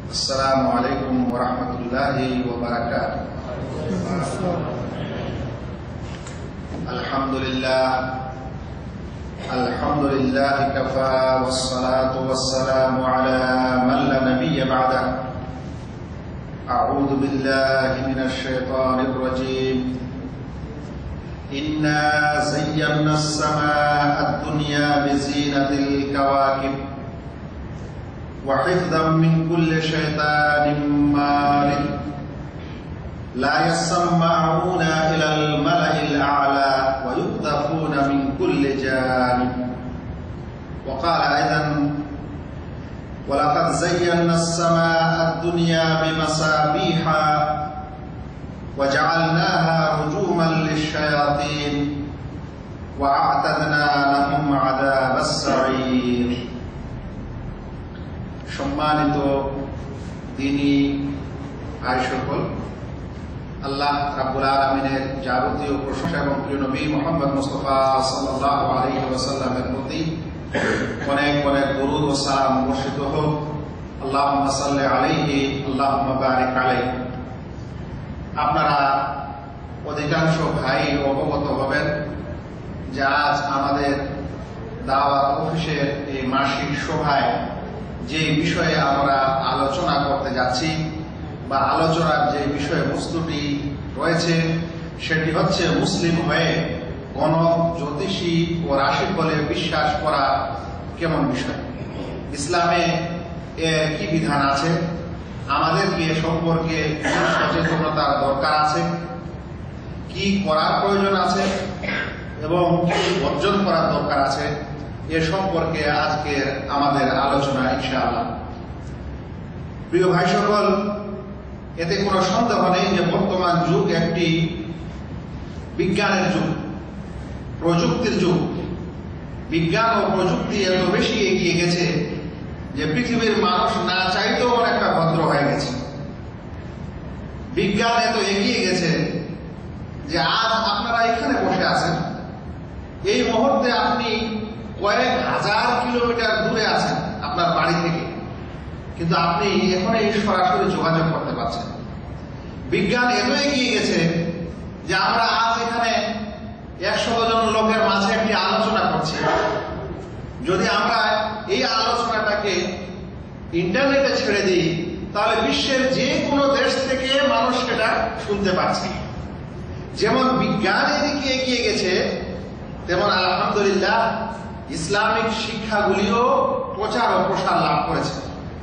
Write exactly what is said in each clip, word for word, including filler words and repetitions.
Assalamu alaikum wa rahmatullahi wa barakatuh. Alhamdulillah Alhamdulillah kafa wassalatu wassalamu ala man la nabiyya ba'da. A'udhu billahi minash shaitanir rajim. Inna zayyana as-samaa'a ad-dunya bi zinatil kawakib وحفظا من كل شيطان مارد لا يسمعون إلى الملأ الأعلى ويقذفون من كل جانب. وقال أيضا ولقد زينا السماء الدنيا بمصابيح وجعلناها رجوما للشياطين وأعتدنا لهم عذاب السعير. সম্মানিত দ্বীনী ভাই সকল, আল্লাহ রাব্বুল আলামিনের যাবতীয় প্রশংসা এবং প্রিয় নবী মুহাম্মদ মুস্তাফা সাল্লাল্লাহু আলাইহি ওয়াসাল্লামের প্রতি অনেক অনেক দরুদ ও সালাম বর্ষিত হোক। আল্লাহুম্মা সাল্লি আলাইহি আল্লাহুম্মা বারিক আলাইহি। আপনারা অধিকাংশ ভাই অবগত হবেন যে আজ আমাদের দাওয়াত অফিসের এই মাসিক সভায় যে বিষয়ে আমরা আলোচনা করতে যাচ্ছি বা আলোচনার যে বিষয় বস্তুটি রয়েছে সেটি হচ্ছে মুসলিম হয়ে গণক, জ্যোতিষী ও রাশিফলে বিশ্বাস করা কেমন বিষয়, ইসলামে এর কি বিধান আছে, আমাদের কি এ সম্পর্কে সচেতনতার দরকার আছে, কি করার প্রয়োজন আছে এবং কি অর্জন করার দরকার আছে, এ সম্পর্কে আজকে আমাদের আলোচনা ইনশাআল্লাহ। প্রিয় ভাই সকল, এতে কোনো সন্দেহ নেই যে বর্তমান যুগ একটি বিজ্ঞানের যুগ, প্রযুক্তির যুগ। বিজ্ঞান ও প্রযুক্তি এত বেশি এগিয়ে গেছে যে পৃথিবীর মানুষ না চাইতেও অনেকটা ভদ্র হয়ে গেছে। বিজ্ঞান এত এগিয়ে গেছে যে আজ আপনারা এখানে বসে আছেন, এই মুহূর্তে আপনি কয়েক হাজার কিলোমিটার দূরে আছেন আপনার বাড়ি থেকে, কিন্তু আপনি এখন এই সরাসরি যোগাযোগ করতে পারছেন। বিজ্ঞান এত এগিয়ে গেছে যে আমরা আজ এখানে একশো জন লোকের মাঝে একটি আলোচনা করছি। যদি আমরা এই আলোচনাটাকে ইন্টারনেটে ছেড়ে দিই তাহলে বিশ্বের যে কোনো দেশ থেকে মানুষ সেটা শুনতে পাচ্ছে। যেমন বিজ্ঞান এদিকে এগিয়ে গেছে, তেমন আলহামদুলিল্লাহ ইসলামিক শিক্ষাগুলিও প্রচার ও প্রসার লাভ করেছে।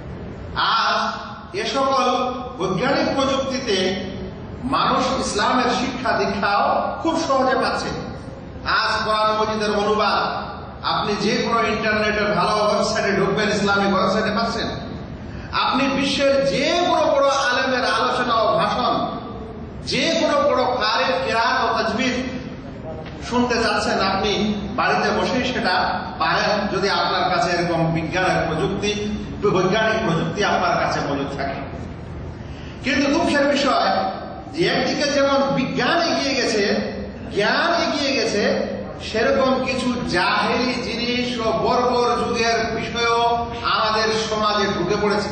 আজ এ সকল বৈজ্ঞানিক প্রযুক্তিতে মানুষ ইসলামের শিক্ষা দীক্ষাও খুব সহজে পাচ্ছে। আজ কোরআন মজিদের অনুবাদ আপনি যে কোনো ইন্টারনেটের ভালো ওয়েবসাইটে ঢুকবেন, ইসলামিক ওয়েবসাইটে পাচ্ছেন। আপনি বিশ্বের যে কোনো বড় আলেমের আলোচনা ও ভাষণ, যে কোনো বড় কারের কিরাত ও তাজবিদ শুনতে চাচ্ছেন, আপনি বাড়িতে বসেই সেটা পারেন যদি আপনার কাছে এরকম বিজ্ঞানের প্রযুক্তি, বৈজ্ঞানিক প্রযুক্তি আপনার কাছে মজুদ থাকে। কিন্তু দুঃখের বিষয় যে একদিকে যেমন বিজ্ঞান এগিয়ে গেছে, জ্ঞান এগিয়ে গেছে, সেরকম কিছু জাহেলি জিনিস ও বর্বর যুগের বিষয়ও আমাদের সমাজে ঢুকে পড়েছে।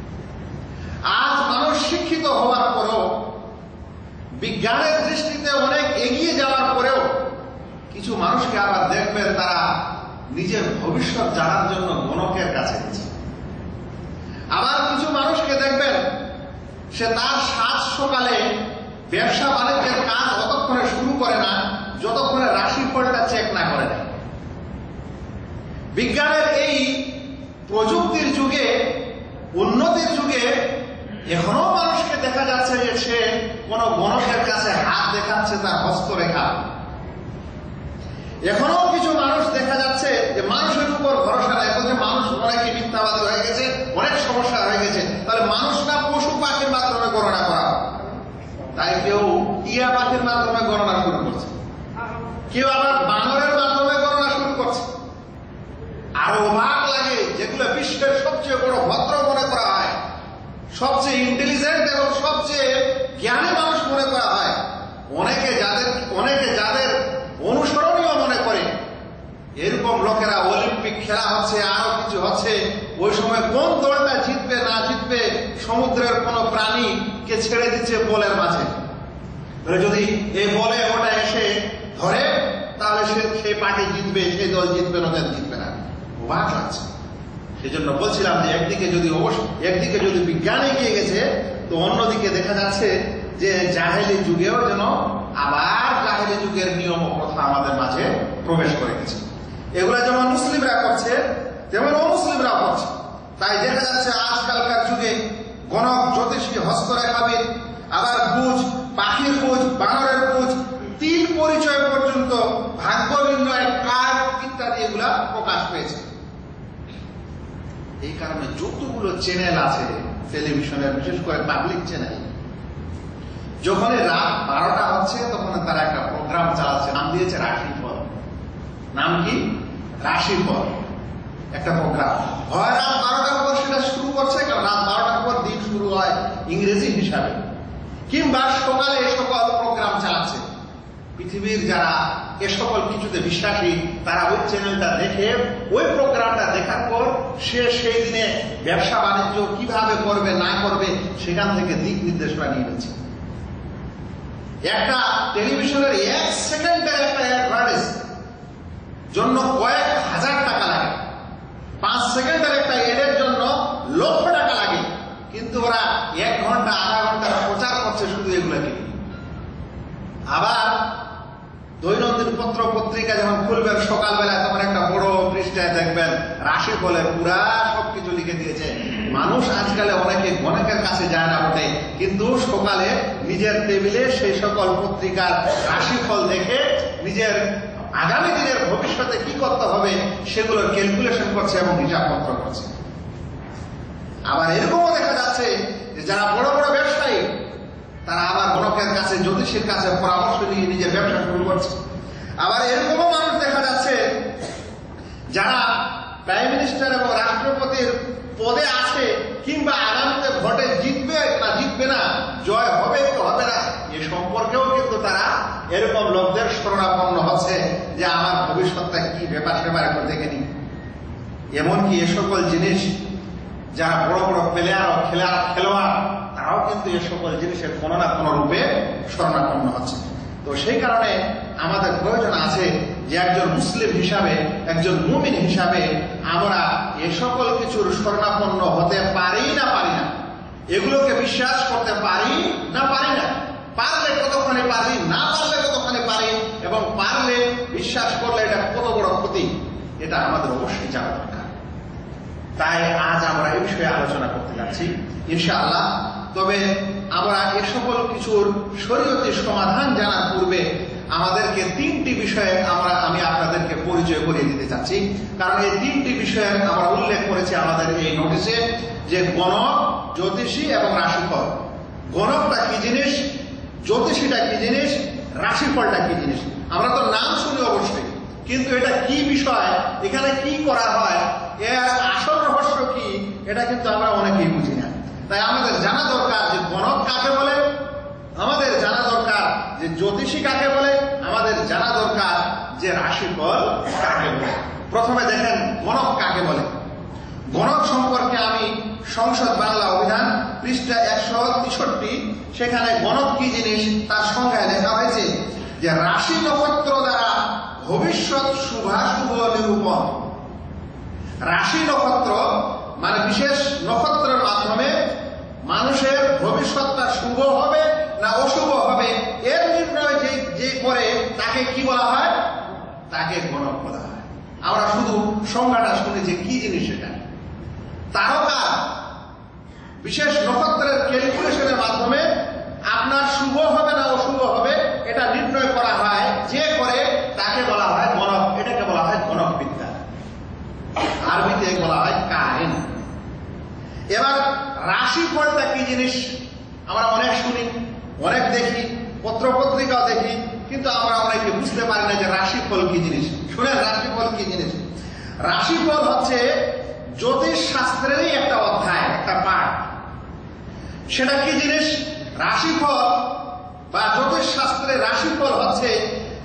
আজ মানুষ শিক্ষিত হওয়ার পরেও, বিজ্ঞানের দৃষ্টিতে অনেক এগিয়ে যাওয়ার পরেও কিছু মানুষকে আবার দেখবেন তারা নিজের ভবিষ্যৎ জানার জন্য গণকের কাছে গেছে। আবার কিছু মানুষকে দেখবেন সে তার সাত সকালে ব্যবসা বাণিজ্যের কাজ অতক্ষণে শুরু করে না যতক্ষণে রাশিফলটা চেক না করে নেয়। বিজ্ঞানের এই প্রযুক্তির যুগে, উন্নতির যুগে এখনো মানুষকে দেখা যাচ্ছে যে সে কোন গণকের কাছে হাত দেখাচ্ছে তার হস্তরেখা। এখনো কিছু মানুষ দেখা যাচ্ছে যে মানুষের উপর ভরসা নেই, বলছে মানুষ অনেকে মিথ্যাবাদী হয়ে গেছে, অনেক সমস্যা হয়ে গেছে, তাহলে মানুষটা পশু পাখির মাধ্যমে গণনা করা। তাই কেউ টিয়া পাখির মাধ্যমে গণনা শুরু করছে, কেউ আবার বানরের মাধ্যমে গণনা শুরু করছে। আরো অবাক লাগে, যেগুলো বিশ্বের সবচেয়ে বড় ভদ্র মনে করা হয়, সবচেয়ে ইন্টেলিজেন্ট এবং সবচেয়ে জ্ঞানী মানুষ মনে করা হয়, অনেকে যাদের অনেকে যাদের অনুসরণীয় মনে করে, এরকম এরকম লোকেরা অলিম্পিক খেলা হচ্ছে, আরো কিছু হচ্ছে, ওই সময় কোন দলটা জিতবে না জিতবে সমুদ্রের কোন প্রাণীকে ছেড়ে দিচ্ছে বলের মাঝে। যদি এই বলে ওটা এসে ধরে তাহলে সে সেই পার্টি জিতবে, সেই দল জিতবে না জিতবে না, অবাক লাগছে। সেই জন্য বলছিলাম যে একদিকে যদি অবশ্য একদিকে যদি বিজ্ঞান এগিয়ে গেছে, তো অন্যদিকে দেখা যাচ্ছে যে জাহেলি যুগেও যেন আবার জাহেলি যুগের নিয়ম ও প্রথা আমাদের মাঝে প্রবেশ করে গেছে। এগুলা যেমন মুসলিমরা করছে তেমন অমুসলিমরাও করছে। তাই দেখা যাচ্ছে আজকালকার যুগে গণক, জ্যোতিষী, হস্তরেখাবিদ, আবার বুঝ, পাখির বুঝ, বানরের বুঝ, তিন পরিচয় পর্যন্ত, ভাগ্য নির্ণয়, কার্ড ইত্যাদি এগুলা প্রকাশ পেয়েছে। এই কারণে যতগুলো চ্যানেল আছে টেলিভিশনের, বিশেষ করে পাবলিক চ্যানেল, যখন রাত বারোটা হচ্ছে তখন তারা একটা প্রোগ্রাম চালাচ্ছে, নাম দিয়েছে রাশিফল। নাম কি? রাশিফল। একটা প্রোগ্রাম হয় রাত বারোটার পর সেটা শুরু করছে, কারণ রাত বারোটার পর দিন শুরু হয় ইংরেজি হিসাবে, কিংবা সকালে এ সকল প্রোগ্রাম চালাচ্ছে। পৃথিবীর যারা এ সকল কিছুতে বিশ্বাসী তারা ওই চ্যানেলটা দেখে, ওই প্রোগ্রামটা দেখার পর সে সেই দিনে ব্যবসা বাণিজ্য কিভাবে করবে না করবে সেখান থেকে দিক নির্দেশনা নিয়ে নিচ্ছে। একটা টেলিভিশনের এক সেকেন্ডের একটা অ্যাডভার্টাইজ জন্য কয়েক হাজার টাকা লাগে, পাঁচ সেকেন্ডের একটা এডের জন্য লক্ষ টাকা লাগে, কিন্তু ওরা এক ঘন্টা আধা ঘন্টা প্রচার করছে শুধু এগুলোকে। আবার দৈনন্দিন পত্র পত্রিকা যখন খুলবেন সকালবেলায়, তখন একটা বড় পৃষ্ঠায় দেখবেন রাশিফলের পুরা সবকিছু লিখে দিয়েছে। মানুষ আজকালে অনেকে গণকের কাছে যায় না বটে, কিন্তু সকালে নিজের টেবিলে সেই সকল পত্রিকার রাশিফল দেখে নিজের আগামী দিনের ভবিষ্যতে কি করতে হবে সেগুলোর ক্যালকুলেশন করছে এবং হিসাবপত্র করছে। আবার এরকমও দেখা যাচ্ছে যে যারা বড় বড় ব্যবসায়ী তারা আবার গণকের কাছে, জ্যোতিষীর কাছে পরামর্শ নিয়ে নিজের ব্যবসা শুরু করছে। আবার এরকমও মানুষ দেখা যাচ্ছে যারা প্রাইম মিনিস্টার এবং রাষ্ট্রপতির পদে আছে, কিংবা আগামীতে ভোটে জিতবে না জিতবে না, জয় হবে কি হবে না, এ সম্পর্কেও কিন্তু তারা এরকম লোকদের শরণাপন্ন হচ্ছে যে আমার ভবিষ্যৎটা কি ব্যাপার সেবার একটু দেখে নি। এমনকি এ সকল জিনিস যারা বড় বড় প্লেয়ার ও খেলার খেলোয়াড় তারাও কিন্তু এ সকল জিনিসের কোনো না কোনো রূপে শরণাপন্ন হচ্ছে। তো সেই কারণে আমাদের প্রয়োজন আছে যে একজন মুসলিম হিসাবে, একজন মুমিন হিসাবে আমরা এ সকল কিছুর শরণাপন্ন হতে পারি না পারি না, এগুলোকে বিশ্বাস করতে পারি না পারি না, পারলে কতক্ষণে পারি, না পারলে কতক্ষণে পারি, এবং পারলে বিশ্বাস করলে এটা কত বড় ক্ষতি, এটা আমাদের অবশ্যই জানা দরকার। তাই আজ আমরা এই বিষয়ে আলোচনা করতে যাচ্ছি ইনশাআল্লাহ। তবে আমরা এ সকল কিছুর শরীয়তের সমাধান জানার পূর্বে আমাদেরকে তিনটি বিষয়ে আমরা আমি আপনাদেরকে পরিচয় করিয়ে দিতে চাচ্ছি। কারণ এই তিনটি বিষয়ে আমরা উল্লেখ করেছি আমাদের এই নোটিশে, যে গণক, জ্যোতিষী এবং রাশিফল। গণকটা কি জিনিস, জ্যোতিষীটা কি জিনিস, রাশিফলটা কি জিনিস। আমরা তো নাম শুনি অবশ্যই, কিন্তু এটা কি বিষয়, এখানে কি করা হয়, এর আসল রহস্য কি, এটা কিন্তু আমরা অনেকেই বুঝি না। তাই আমাদের জানা দরকার যে গণক কাকে বলে, আমাদের জানা দরকার যে জ্যোতিষী কাকে বলে, আমাদের জানা দরকার যে রাশিফল কাকে বলে। প্রথমে দেখেন গণক কাকে বলে। গণক সম্পর্কে আমি সংসদ বাংলা অভিধান পৃষ্ঠা একশো তেষট্টি, সেখানে গণক কি জিনিস তার সংজ্ঞায় লেখা হয়েছে যে রাশি নক্ষত্র দ্বারা ভবিষ্যৎ শুভাশুভ নিরূপণ। রাশি নক্ষত্র মানে বিশেষ নক্ষত্রের মাধ্যমে মানুষের ভবিষ্যৎটা শুভ হবে না অশুভ হবে এর নির্ণয় যে যে করে তাকে কি বলা হয়, তাকে গণক বলা হয়। আমরা শুধু সংজ্ঞাটা শুনি যে কি জিনিস এটা। তারকা বিশেষ নক্ষত্রের ক্যালকুলেশনের মাধ্যমে আপনার শুভ হবে না অশুভ হবে এটা নির্ণয় করা হয়, যে করে তাকে বলা হয় গণক। এটাকে বলা হয় গণক বিদ্যা, আরবিতে বলা হয় কাহিন। এবার রাশিফলটা কি জিনিস আমরা অনেক শুনি, অনেক দেখি, পত্র পত্রিকাও দেখি, কিন্তু আমরা অনেকে বুঝতে পারি না যে রাশিফল কি জিনিস। শুনেন রাশিফল কি জিনিস। রাশিফল হচ্ছে জ্যোতিষ শাস্ত্রেরই একটা অধ্যায়, একটা পাঠ। সেটা কি জিনিস? রাশিফল বা জ্যোতিষ শাস্ত্রের রাশিফল হচ্ছে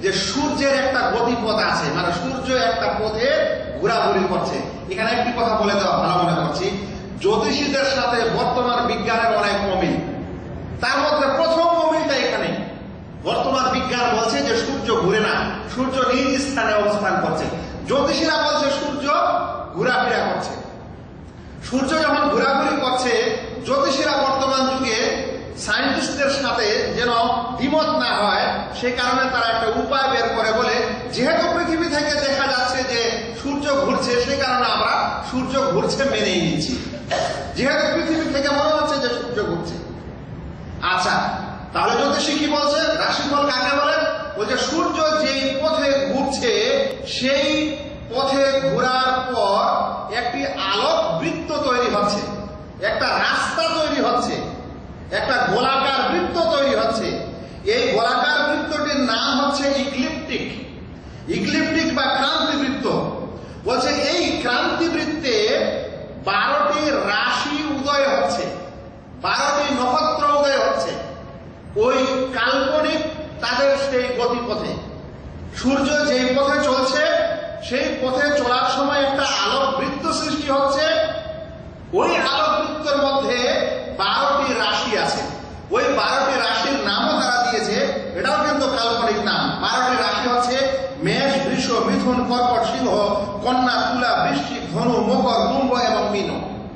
যে সূর্যের একটা গতিপথ আছে, মানে সূর্য একটা পথে ঘোরাঘুরি করছে। এখানে একটি কথা বলে দেওয়া ভালো মনে করছি, জ্যোতিষীদের সাথে বর্তমান বিজ্ঞানের অনেক অমিল। তার মধ্যে প্রথম অমিলটা এখানে, বর্তমান বিজ্ঞান বলছে যে সূর্য ঘুরে না, সূর্য নিজ স্থানে অবস্থান করছে। জ্যোতিষীরা বলছে সূর্য ঘোরাফেরা করছে। সূর্য যখন ঘোরাঘুরি করছে, জ্যোতিষীরা বর্তমান যুগে সায়েন্টিস্টদের সাথে যেন দ্বিমত না হয়, সে কারণে তারা একটা উপায় বের করে বলে, যেহেতু পৃথিবী থেকে দেখা যাচ্ছে যে সূর্য ঘুরছে, সে কারণে আমরা সূর্য ঘুরছে মেনেই নিচ্ছি। যেহেতু পৃথিবী থেকে মনে হচ্ছে যে সূর্য ঘুরছে। আচ্ছা, তাহলে জ্যোতিষী কি বলছে? রাশিফল কাকে বলে? বলছে সূর্য যেই পথে ঘুরছে সেই পথে ঘোরার পর একটি আলোক বৃত্ত তৈরি হচ্ছে, একটা রাস্তা তৈরি হচ্ছে, একটা গোলাকার বৃত্ত তৈরি হচ্ছে। এই গোলাকার বৃত্তটির নাম হচ্ছে ইক্লিপ্টিক, ইক্লিপ্টিক বা ক্রান্তি বৃত্ত। বলছে এই ক্রান্তি বৃত্তে বারোটি রাশি উদয় হচ্ছে, বারোটি নক্ষত্র উদয় হচ্ছে ওই কাল্পনিক তাদের সেই গতিপথে। সূর্য যেই পথে চলছে সেই পথে চলার সময় একটা আলোক বৃত্ত সৃষ্টি হচ্ছে। ওই আলোক বৃত্তের মধ্যে বারোটি রাশি আছে। ওই বারোটি রাশির নামও তারা দিয়েছে, এটাও কিন্তু কাল্পনিক নাম। বারোটি রাশি হচ্ছে মেষ, বৃষ, মিথুন, কর্কট, সিংহ, কন্যা, তুলা, বৃশ্চিক, ধনু, মকর, কুম্ভ এবং মীন।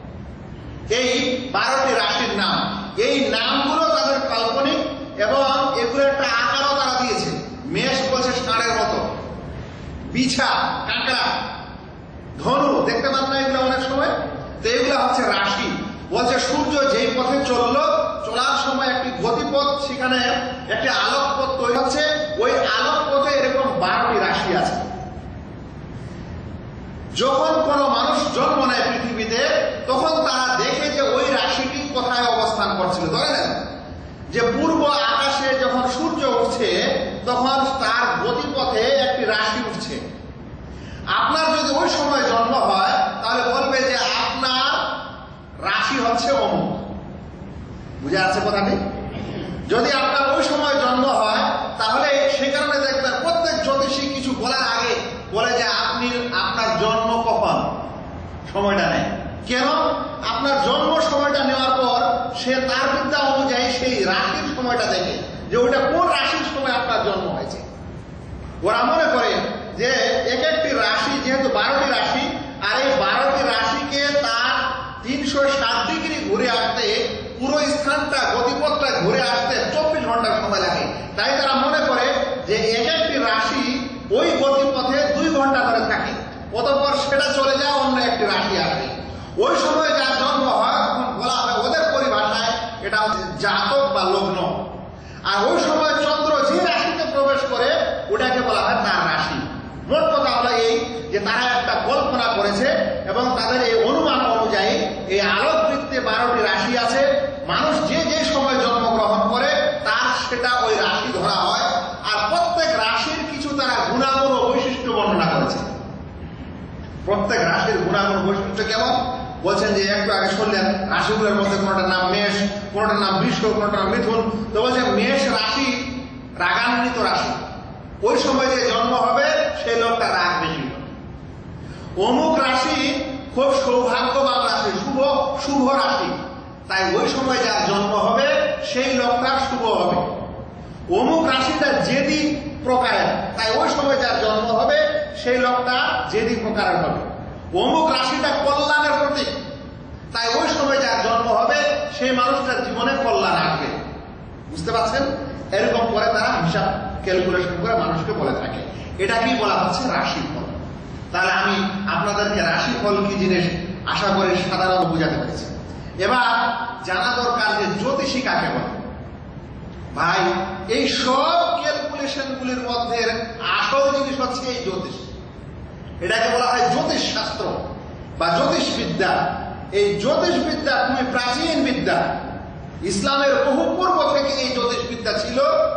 এই বারোটি রাশির নাম, এই নামগুলো তাদের কাল্পনিক এবং এগুলো একটা আকারও তারা দিয়েছে। মেষ বলছে ষাঁড়ের মতো, বিছা কাঁকড়া, ধনু দেখতে পান না এগুলো অনেক সময়, তো এগুলো হচ্ছে রাশি। বলছে সূর্য যেই পথে চললো, চলার সময় একটি গতিপথ, সেখানে একটি আলোক পথ তৈরি হচ্ছে। ওই আলোক পথে এরকম বারোটি রাশি আছে। যখন কোনো মানুষ জন্ম নেয় পৃথিবীতে, তখন তারা দেখে যে ওই রাশিটি কোথায় অবস্থান করছিল। ধরে নেন যে পূর্ব আকাশে যখন সূর্য উঠছে, তখন তার গতিপথে একটি রাশি উঠছে। আপনার যদি ওই সময় জন্ম হয়, তাহলে বলবে যে আপনার রাশি হচ্ছে অমুক। বুঝে আছে কথাটি? যদি আপনার ওই সময় জন্ম হয়, তাহলে সে কারণে দেখবেন প্রত্যেক জ্যোতিষী কিছু বলার আগে বলে যে আপনি আপনার জন্ম কখন, সময়টা নেই। কেন? আপনার জন্ম সময়টা নেওয়ার পর সে তার বিদ্যা অনুযায়ী সেই রাশির সময়টা দেখে যে ওইটা কোন রাশির সময় আপনার জন্ম হয়েছে। ওরা মনে করে যে এক একটি রাশি, যেহেতু বারোটি রাশি, আর এই বারোটি রাশিকে তার তিনশো ষাট ডিগ্রি ঘুরে আসতে, পুরো স্থানটা গতিপথটা ঘুরে আসতে চব্বিশ ঘন্টা সময় লাগে। তাই তারা মনে করে যে এক একটি রাশি ওই গতিপথে দুই ঘন্টা করে থাকে, অতঃপর সেটা চলে যায় অন্য একটি রাশি আসবে। ওই সময় যার জন্ম হয় তখন বলা হয় ওদের পরিভাষায় এটা হচ্ছে জাতক বা লগ্ন। আর ওই সময় চন্দ্র যে রাশিতে প্রবেশ করে ওটাকে বলা হয় তার রাশি। মোট কথা হলো এই যে তারা একটা কল্পনা করেছে এবং তাদের এই অনুমান অনুযায়ী এই আলোক বৃত্তে বারোটি রাশি আছে। মানুষ যে যে সময় জন্মগ্রহণ করে তার সেটা ওই রাশি ধরা হয়। আর প্রত্যেক রাশির কিছু তারা গুণাগুণ ও বৈশিষ্ট্য বর্ণনা করেছে। প্রত্যেক রাশির গুণাগুণ বৈশিষ্ট্য কেমন বলছেন যে একটু আগে শুনলেন, রাশিগুলোর মধ্যে কোনটার নাম মেষ, কোনটার নাম বৃষ, কোনটার নাম মিথুন। তো বলছে মেষ রাশি রাগান্বিত রাশি, ওই সময় যে জন্ম হবে সেই লোকটা রাগ বেশি। অমুক রাশি খুব সৌভাগ্যবান রাশি, শুভ শুভ রাশি, তাই ওই সময় যার জন্ম হবে সেই লোকটা শুভ হবে। অমুক রাশিটা জেদি প্রকারের, তাই ওই সময় যার জন্ম হবে সেই লোকটা জেদি প্রকারের হবে। অমুক রাশিটা কল্যাণের প্রতীক, তাই ওই সময় যার জন্ম হবে সেই মানুষটার জীবনে কল্যাণ আসবে। বুঝতে পারছেন? এরকম করে তারা হিসাব ক্যালকুলেশন করে মানুষকে বলে থাকে। এটা কি বলা হচ্ছে? রাশিফল। তাহলে আমি আপনাদেরকে রাশিফল কি জিনিস আশা করি সাধারণত বোঝাতে পেরেছি। এবার জানা দরকার যে জ্যোতিষী কাকে বলে। ভাই, এই সব ক্যালকুলেশন গুলির মধ্যে আসল জিনিস হচ্ছে এই জ্যোতিষ। এটাকে বলা হয় জ্যোতিষ শাস্ত্র বা জ্যোতিষ বিদ্যা। এই জ্যোতিষ বিদ্যা খুবই প্রাচীন বিদ্যা। ইসলামের বহু পূর্ব থেকে এই জ্যোতিষ বিদ্যা ছিল।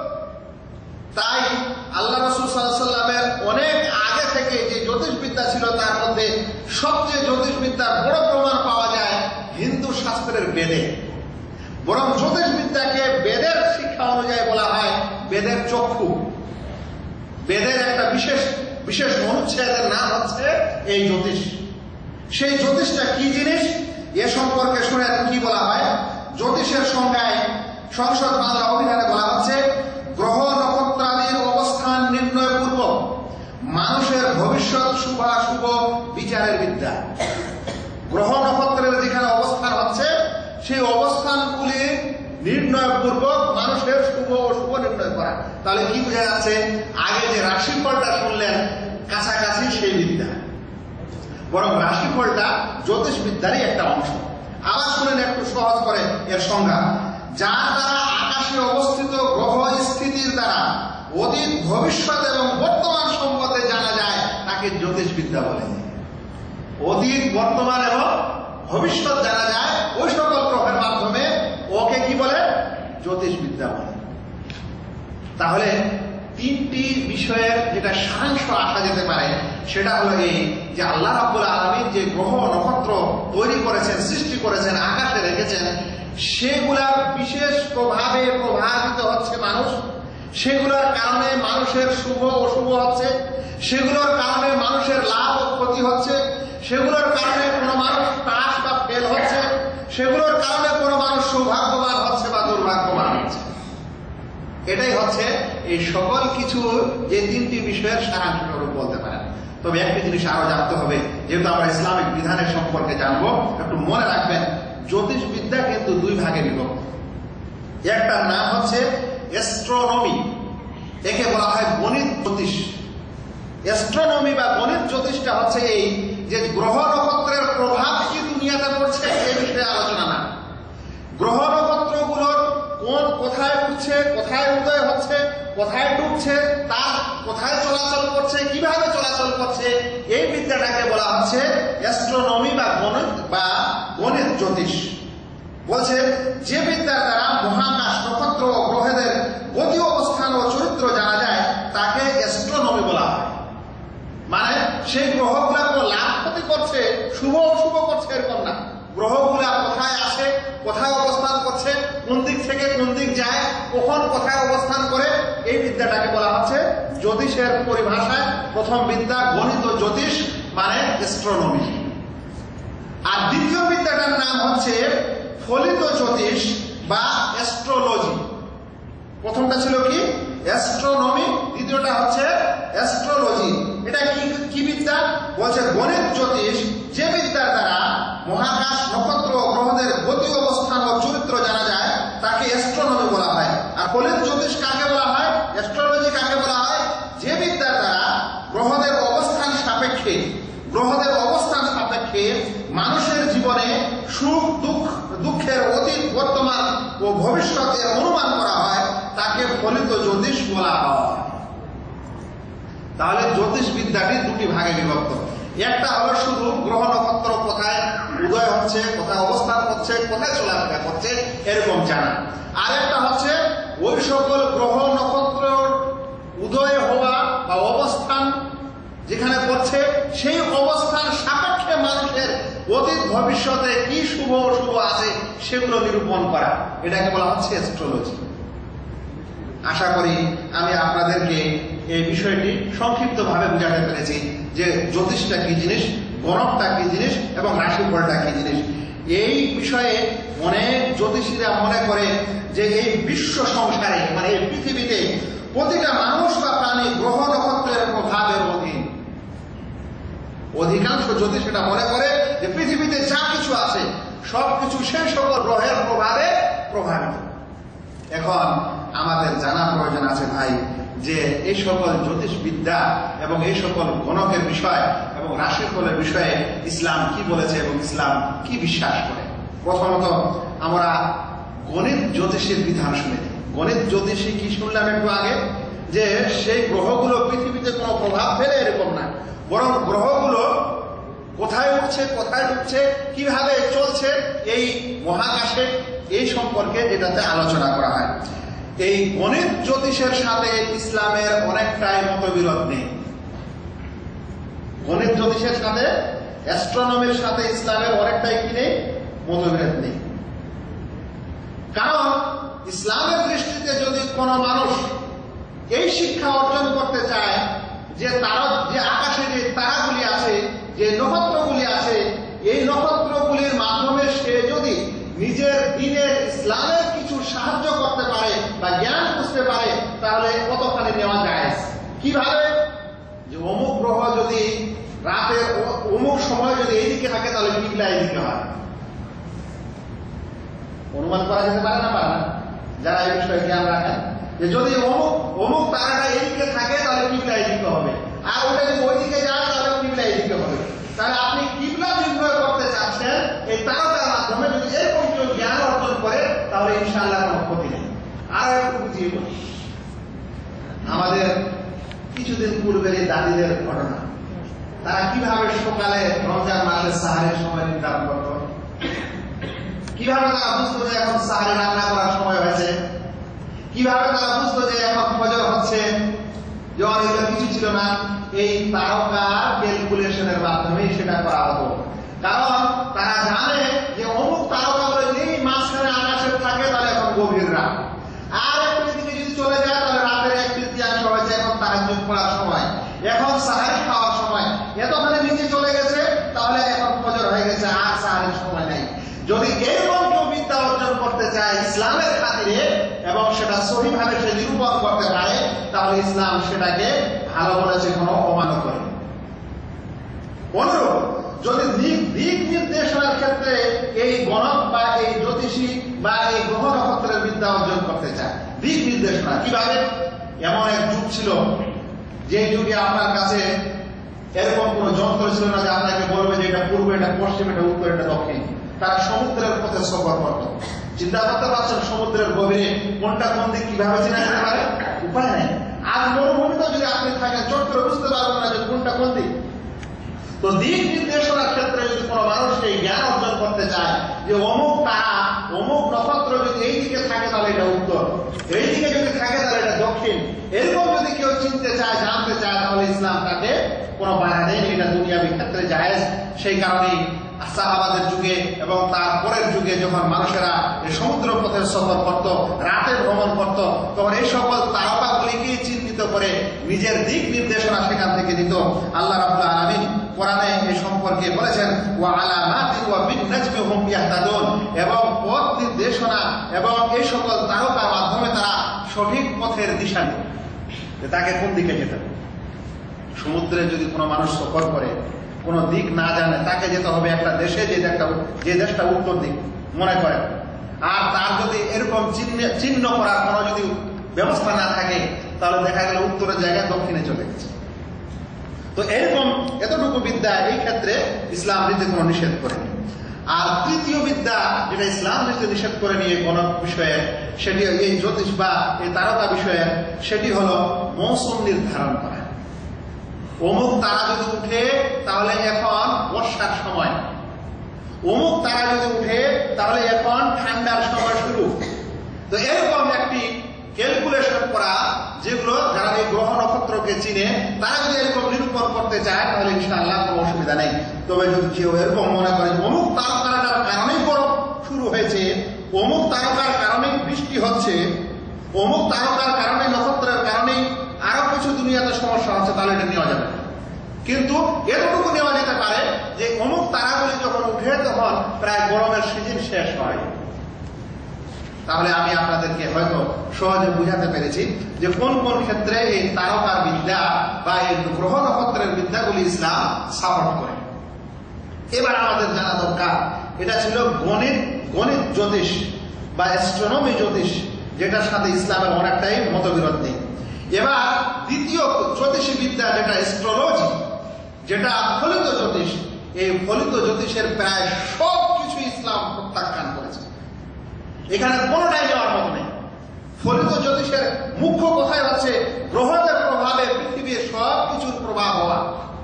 তাই আল্লাহ রাসূল সাল্লাল্লাহু আলাইহি ওয়াসাল্লামের অনেক আগে থেকে যে জ্যোতিষ বিদ্যা ছিল, তার মধ্যে সবচেয়ে জ্যোতিষ বিদ্যার বড় প্রমাণ পাওয়া যায় হিন্দু শাস্ত্রের বেদে। বরং জ্যোতিষ বিদ্যাকে বেদের শিক্ষা অনুযায়ী বলা হয় বেদের চক্ষু। বেদের একটা বিশেষ বিশেষ অনুচ্ছেদের নাম হচ্ছে এই জ্যোতিষ। সেই জ্যোতিষটা কি জিনিস এ সম্পর্কে শুনে কি বলা হয়? জ্যোতিষের সংজ্ঞায় সংসদ বাংলা অভিধানে বলা হচ্ছে, গ্রহ নক্ষত্রাদির অবস্থান নির্ণয় পূর্বক মানুষের ভবিষ্যৎ শুভাশুভ বিচারের বিদ্যা। গ্রহ নক্ষত্রের যেখানে অবস্থান হচ্ছে সেই অবস্থানগুলি নির্ণয় পূর্বক মানুষের শুভ অশুভ নির্ণয় করা। তাহলে কি বোঝা যাচ্ছে? আগে যে রাশিফলটা শুনলেন কাছাকাছি সেই বিদ্যা, বরং রাশিফলটা জ্যোতিষ বিদ্যারই একটা অংশ। আবার শুনেন একটু সহজ করে এর সংজ্ঞা, যার দ্বারা আকাশে অবস্থিত গ্রহ স্থিতির দ্বারা অতীত ভবিষ্যৎ এবং বর্তমান সম্পর্কে জানা যায় তাকে জ্যোতিষ বিদ্যা বলে। অতীত বর্তমান এবং ভবিষ্যৎ জানা যায় ওই সকল গ্রহের মাধ্যমে, ওকে কি বলে? জ্যোতিষ বিদ্যা বলে। তাহলে তিনটি বিষয়ের যেটা সারাংশ আসা যেতে পারে সেটা হলো এই যে আল্লাহ রাব্বুল আলামিন যে গ্রহ নক্ষত্র তৈরি করেছেন, সৃষ্টি করেছেন, আকাশে রেখেছেন, সেগুলার বিশেষ প্রভাবে প্রভাবিত হচ্ছে মানুষ। সেগুলোর কারণে মানুষের শুভ অশুভ হচ্ছে, সেগুলোর কারণে মানুষের লাভ ও ক্ষতি হচ্ছে, সেগুলোর কারণে কোনো মানুষ পাস বা ফেল হচ্ছে, সেগুলোর কারণে কোনো মানুষ সৌভাগ্যবান হচ্ছে বা দুর্ভাগ্যবান হচ্ছে। এটাই হচ্ছে এই সকল কিছু যে তিনটি বিষয়ের সারাংশ বলতে পারেন। তবে একটি জিনিস আরো জানতে হবে, যেহেতু আমরা ইসলামিক বিধানের সম্পর্কে জানবো, একটু মনে রাখবেন জ্যোতিষ বিদ্যা কিন্তু দুই ভাগে বিভক্ত। একটার নাম হচ্ছে অ্যাস্ট্রোনমি, একে বলা হয় গণিত জ্যোতিষ। অ্যাস্ট্রোনমি বা গণিত জ্যোতিষটা হচ্ছে এই যে গ্রহ নক্ষত্রের প্রভাব কি দুনিয়াতে পড়ছে এই বিষয়ে আলোচনা না। গ্রহ নক্ষত্রগুলোর কোন কোথায় উঠছে, কোথায় উদয় হচ্ছে, কোথায় ডুবছে, তার কোথায় চলাচল করছে, কিভাবে চলাচল করছে, এই বিদ্যাটাকে বলা হচ্ছে অ্যাস্ট্রোনমি বা গণিত বা গণিত জ্যোতিষ। বলছে যে বিদ্যার দ্বারা মহাকাশ নক্ষত্র ও গ্রহেদের গতি অবস্থান ও চরিত্র জানা যায় তাকে অ্যাস্ট্রোনমি বলা হয়। মানে সেই গ্রহগুলা কোনো লাভ ক্ষতি করছে, শুভ অশুভ করছে এরকম না। গ্রহগুলা কোথায় আসে, কোথায় অবস্থান করছে, কোন দিক থেকে কোন দিক যায়, কখন কোথায় অবস্থান করে, এই বিদ্যাটাকে বলা হচ্ছে জ্যোতিষের পরিভাষায় প্রথম বিদ্যা গণিত জ্যোতিষ মানে অ্যাস্ট্রোনমি। আর দ্বিতীয় বিদ্যাটার নাম হচ্ছে ফলিত জ্যোতিষ বা অ্যাস্ট্রোলজি। প্রথমটা ছিল কি? অ্যাস্ট্রোনমি, দ্বিতীয়টা হচ্ছে অ্যাস্ট্রোলজি। এটা কি কি বিদ্যা? বলছে গণিত জ্যোতিষ যে বিদ্যার দ্বারা মহাকাশ নক্ষত্র গ্রহদের গতি অবস্থান ও চরিত্র জানা যায় তাকে অ্যাস্ট্রোনমি বলা হয়। আর ফলিত জ্যোতিষ কাকে বলা হয়, অ্যাস্ট্রোলজি কাকে বলা হয়? যে বিদ্যার দ্বারা গ্রহদের অবস্থান সাপেক্ষে গ্রহদের অবস্থান সাপেক্ষে মানুষের জীবনে সুখ দুঃখ দুঃখের অতীত বর্তমান ও ভবিষ্যতের অনুমান করা হয় তাকে ফলিত জ্যোতিষ বলা হয়। তাহলে জ্যোতিষ বিদ্যাটি দুটি ভাগে বিভক্ত। একটা হলো শুধু গ্রহ নক্ষত্র কোথায় উদয় হচ্ছে, কোথায় অবস্থান করছে, কোথায় চলাফেরা করছে এরকম জানা। আর একটা হচ্ছে ওই সকল গ্রহ নক্ষত্র উদয় হওয়া বা অবস্থান যেখানে করছে সেই অবস্থান সাপেক্ষে মানুষের অতীত ভবিষ্যতে কি শুভ অশুভ আছে সেগুলো নিরূপণ করা, এটাকে বলা হচ্ছে অ্যাস্ট্রোলজি। আশা করি আমি আপনাদেরকে এই বিষয়টি সংক্ষিপ্ত ভাবে বুঝাতে পেরেছি যে জ্যোতিষটা কি জিনিস, গণকটা কি জিনিস এবং রাশিফলটা কি জিনিস। এই বিষয়ে অনেক জ্যোতিষীরা মনে করে যে এই বিশ্ব সংসারে মানে এই পৃথিবীতে প্রতিটা মানুষ বা প্রাণী গ্রহ নক্ষত্রের প্রভাবের অধীন। অধিকাংশ জ্যোতিষ এটা মনে করে যে পৃথিবীতে যা কিছু আছে সবকিছু সেই সকল গ্রহের প্রভাবে প্রভাবিত। এখন আমাদের জানা প্রয়োজন আছে ভাই যে এই সকল জ্যোতিষ বিদ্যা এবং এই সকল গণকের বিষয় এবং রাশিফলের বিষয়ে ইসলাম কি বলেছে এবং ইসলাম কি বিশ্বাস করে। প্রথমত আমরা গণিত জ্যোতিষের বিধান শুনেছি। গণিত জ্যোতিষী কি শুনলাম একটু আগে, যে সেই গ্রহগুলো পৃথিবীতে কোনো প্রভাব ফেলে এরকম না, বরং গ্রহগুলো কোথায় উঠছে, কোথায় উঠছে, কিভাবে চলছে এই মহাকাশে এই সম্পর্কে এটাতে আলোচনা করা হয়। এই গণিত জ্যোতিষের সাথে ইসলামের অনেকটাই মতবিরোধ নেই। গণিত জ্যোতিষের সাথে অ্যাস্ট্রোনমির সাথে ইসলামের অনেকটাই কি নেই, মতবিরোধ নেই। কারণ ইসলামের দৃষ্টিতে যদি কোনো মানুষ এই শিক্ষা অর্জন করতে চায় যে তারা যে আকাশে যে তারাগুলি আছে, যে নক্ষত্রগুলি আছে, এই নক্ষত্রগুলির মাধ্যমে সে যদি নিজের দিনের ইসলামের কিছু সাহায্য করতে পারে বা জ্ঞান বুঝতে পারে, তাহলে কতখানি নেওয়া যায়। কিভাবে? যে অমুক গ্রহ যদি রাতের অমুক সময় যদি এইদিকে থাকে তাহলে কিবলা এইদিকে হয়। অনুমান করা যেতে পারে না পারে না? যারা এই বিষয়ে জ্ঞান রাখেন যে যদি অমুক অমুক তারাটা এইদিকে থাকে তাহলে কিবলা এইদিকে হবে, আর ওটা যদি ওইদিকে যায় তাহলে কিবলা এইদিকে হবে। তাহলে আপনি কিবলা নির্ণয় করতে চাচ্ছেন এই তারকার মাধ্যমে, যদি এরকম কেউ জ্ঞান অর্জন করে তাহলে ইনশাআল্লাহ কোনো ক্ষতি নেই। আর একটু বুঝিয়ে বলি, আমাদের কিছুদিন পূর্বের এই দাদিদের ঘটনা, তারা কিভাবে সকালে রমজান মাসের সাহারের সময় নির্ধারণ করত, কিভাবে তারা বুঝতো যে এখন সাহারে রান্না করার সময় হয়েছে, কিভাবে তারা বুঝতো যে এখন ফজর হচ্ছে, যে অনেকগুলো কিছু ছিল না। এই তারকার ক্যালকুলেশনের মাধ্যমেই সেটা করা হতো। কারণ তারা জানে যে অমুক তারকাগুলো যদি মাঝখানে আকাশে থাকে তাহলে এখন গভীর রাত, আর একটু দিকে যদি চলে যায় তাহলে রাতের এক তৃতীয়াংশ হয়েছে, এখন তাহাজ্জুদ পড়ার সময়, এখন সাহারি খাওয়ার সময়, এতখানি নিচে চলে গেছে তাহলে এখন ফজর হয়ে গেছে, আর সাহারির সময় নাই। যদি এরকম কেউ বিদ্যা অর্জন করতে চায় ইসলামের খাতিরে এবং সেটা সহিভাবে সে নিরূপণ করতে পারে, তাহলে ইসলাম সেটাকে ভালো বলেছে, কোনো অমান্য করে। অনুরূপ যদি দিক দিক নির্দেশনার ক্ষেত্রে এই গণক বা এই জ্যোতিষী বা এই গ্রহ নক্ষত্রের বিদ্যা অর্জন করতে চায়, দিক নির্দেশনা কিভাবে? এমন এক যুগ ছিল যে যুগে আপনার কাছে এরকম কোন যন্ত্র ছিল না যে আপনাকে বলবে যে এটা পূর্ব, এটা পশ্চিম, এটা উত্তর, এটা দক্ষিণ। তারা সমুদ্রের পথে সফর করত। চিন্তা করতে পারছেন সমুদ্রের গভীরে কোনটা কোন দিক কিভাবে চেনা যেতে পারে? উপায় নাই। আর মরুভূমিতে যদি আপনি থাকেন চট করে বুঝতে পারবেন না যে কোনটা কোন দিক। তো দিক নির্দেশনার ক্ষেত্রে যদি কোনো মানুষ এই জ্ঞান অর্জন করতে চায় যে অমুক তারা অমুক নক্ষত্র যদি এই দিকে থাকে তাহলে এটা উত্তর, এই দিকে যদি থাকে তাহলে এটা দক্ষিণ, এরকম যদি কেউ চিনতে চায়, জানতে চায়, তাহলে ইসলাম তাকে কোনো বাধা দেয়নি। এটা দুনিয়াবি ক্ষেত্রে জায়েজ। সেই কারণেই সাহাবাদের যুগে এবং তার পরের যুগে যখন মানুষেরা এই সমুদ্র পথের সফর করত, রাতে ভ্রমণ করত, তখন এই সকল তারকাগুলিকে চিহ্নিত করে নিজের দিক নির্দেশনা সেখান থেকে দিত। আল্লাহ রাব্বুল আলামিন কোরআনে এই সম্পর্কে বলেছেন, ওয়া আলামাতিন ওয়া বিন-নাজমি হুম ইয়াহতাদুন, এবং পথ নির্দেশনা এবং এই সকল তারকার মাধ্যমে তারা সঠিক পথের দিশা দেয় যে তাকে কোন দিকে যেতে হবে। সমুদ্রে যদি কোনো মানুষ সফর করে কোন দিক না জানে, তাকে যেতে হবে একটা দেশে, যে একটা যে দেশটা উত্তর দিক মনে করে, আর তার যদি এরকম চিহ্ন চিহ্ন করার কোনো যদি ব্যবস্থা না থাকে তাহলে দেখা গেল উত্তরের জায়গায় দক্ষিণে চলে গেছে। তো এরকম এতটুকু বিদ্যা এই ক্ষেত্রে ইসলাম নীতি কোনো নিষেধ করেনি। আর তৃতীয় বিদ্যা যেটা ইসলাম নীতি নিষেধ করে নিয়ে কোন বিষয়ে, সেটি এই জ্যোতিষ বা এই তারকা বিষয়ে, সেটি হলো মৌসুম নির্ধারণ করা। অমুক তারা যদি উঠে তাহলে এখন বর্ষার সময়, অমুক তারা যদি উঠে তাহলে এখন ঠান্ডার সময় শুরু। তো এরকম একটি ক্যালকুলেশন করা, যেগুলো যারা এই গ্রহ নক্ষত্রকে চিনে তারা যদি এরকম নিরূপণ করতে চায় তাহলে ইনশাআল্লাহ কোনো অসুবিধা নেই। তবে যদি কেউ এরকম মনে করে অমুক তারকাটার কারণেই গরম শুরু হয়েছে, অমুক তারকার কারণেই বৃষ্টি হচ্ছে, অমুক তারকার কারণে নক্ষত্রের কারণেই আরো কিছু দুনিয়াতে সমস্যা হচ্ছে, তাহলে এটা নেওয়া যাবে। কিন্তু এতটুকু নেওয়া যেতে পারে যে অমুক তারাগুলি যখন উঠে তখন প্রায় গরমের সিজন শেষ হয়। তাহলে আমি আপনাদেরকে হয়তো সহজে বুঝাতে পেরেছি যে কোন কোন ক্ষেত্রে এই তারকার বিদ্যা বা এই গ্রহ নক্ষত্রের বিদ্যাগুলি ইসলাম সাপোর্ট করে। এবার আমাদের জানা দরকার, এটা ছিল গণিত গণিত জ্যোতিষ বা অ্যাস্ট্রোনমি জ্যোতিষ, যেটার সাথে ইসলামের অনেকটাই মতবিরোধ নেই। এবার দ্বিতীয় জ্যোতিষী বিদ্যা যেটা অ্যাস্ট্রোলজি, যেটা ফলিত জ্যোতিষ, এই ফলিত জ্যোতিষের প্রায় সব কিছু ইসলাম প্রত্যাখ্যান করেছে। এখানে কোনোটাই নেওয়ার মতো নেই। ফলিত জ্যোতিষের মুখ্য কথাই হচ্ছে গ্রহদের প্রভাবে পৃথিবীর সব কিছুর প্রভাব হওয়া।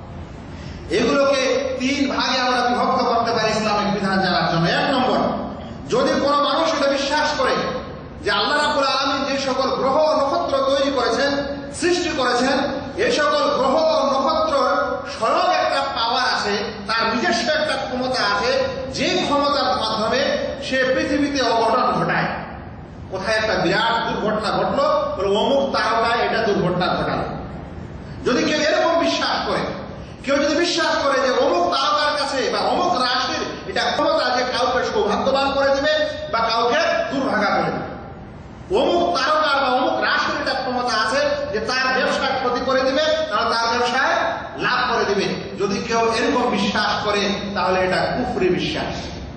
এগুলোকে তিন ভাগে আমরা বিভক্ত করতে পারি ইসলামিক বিধান জানার জন্য। এক নম্বর, যদি কোনো মানুষ এটা বিশ্বাস করে যে আল্লাহ রাব্বুল আলামিন যে সকল গ্রহ নক্ষত্র তৈরি করেছেন, সৃষ্টি করেছেন, এই সকল গ্রহ নক্ষত্রর স্বয়ং একটা পাওয়ার আছে, তার নিজস্ব একটা ক্ষমতা আছে, যে ক্ষমতার মাধ্যমে সে পৃথিবীতে অঘটন ঘটায়। কোথায় একটা বিরাট দুর্ঘটনা ঘটলো, বলে অমুক তারকা এটা দুর্ঘটনা ঘটালো। যদি কেউ এরকম বিশ্বাস করে, কেউ যদি বিশ্বাস করে যে অমুক তারকার কাছে বা অমুক রাশির এটা ক্ষমতা যে কাউকে সৌভাগ্যবান করে দিবে বা কাউকে দুর্ভাগা করে দিবে, অমুক তারকার বা অমুক রাশির এটা ক্ষমতা আছে যে তার ব্যবসায় ক্ষতি করে দিবে, তাহলে তার ব্যবসায় লাভ করে দিবে, যদি কেউ এরকম বিশ্বাস করে তাহলে এটা কুফরি বিশ্বাস।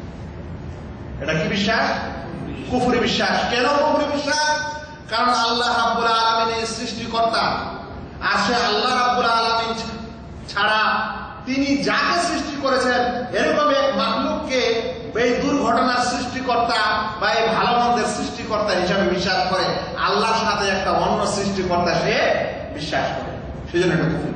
এটা কি বিশ্বাস? কুফরি বিশ্বাস। কেন কুফরি বিশ্বাস? কারণ আল্লাহ রাব্বুল আলামিনের সৃষ্টিকর্তা, আর সে আল্লাহ রাব্বুল আলামিন ছাড়া তিনি যাকে সৃষ্টি করেছেন এরকম এক মাখলুককে এই দুর্ঘটনার সৃষ্টিকর্তা বা এই ভালো মন্দের সৃষ্টিকর্তা হিসাবে বিশ্বাস করে, আল্লাহর সাথে একটা অন্য সৃষ্টিকর্তা সে বিশ্বাস করে, সেজন্য এটা কুফরি।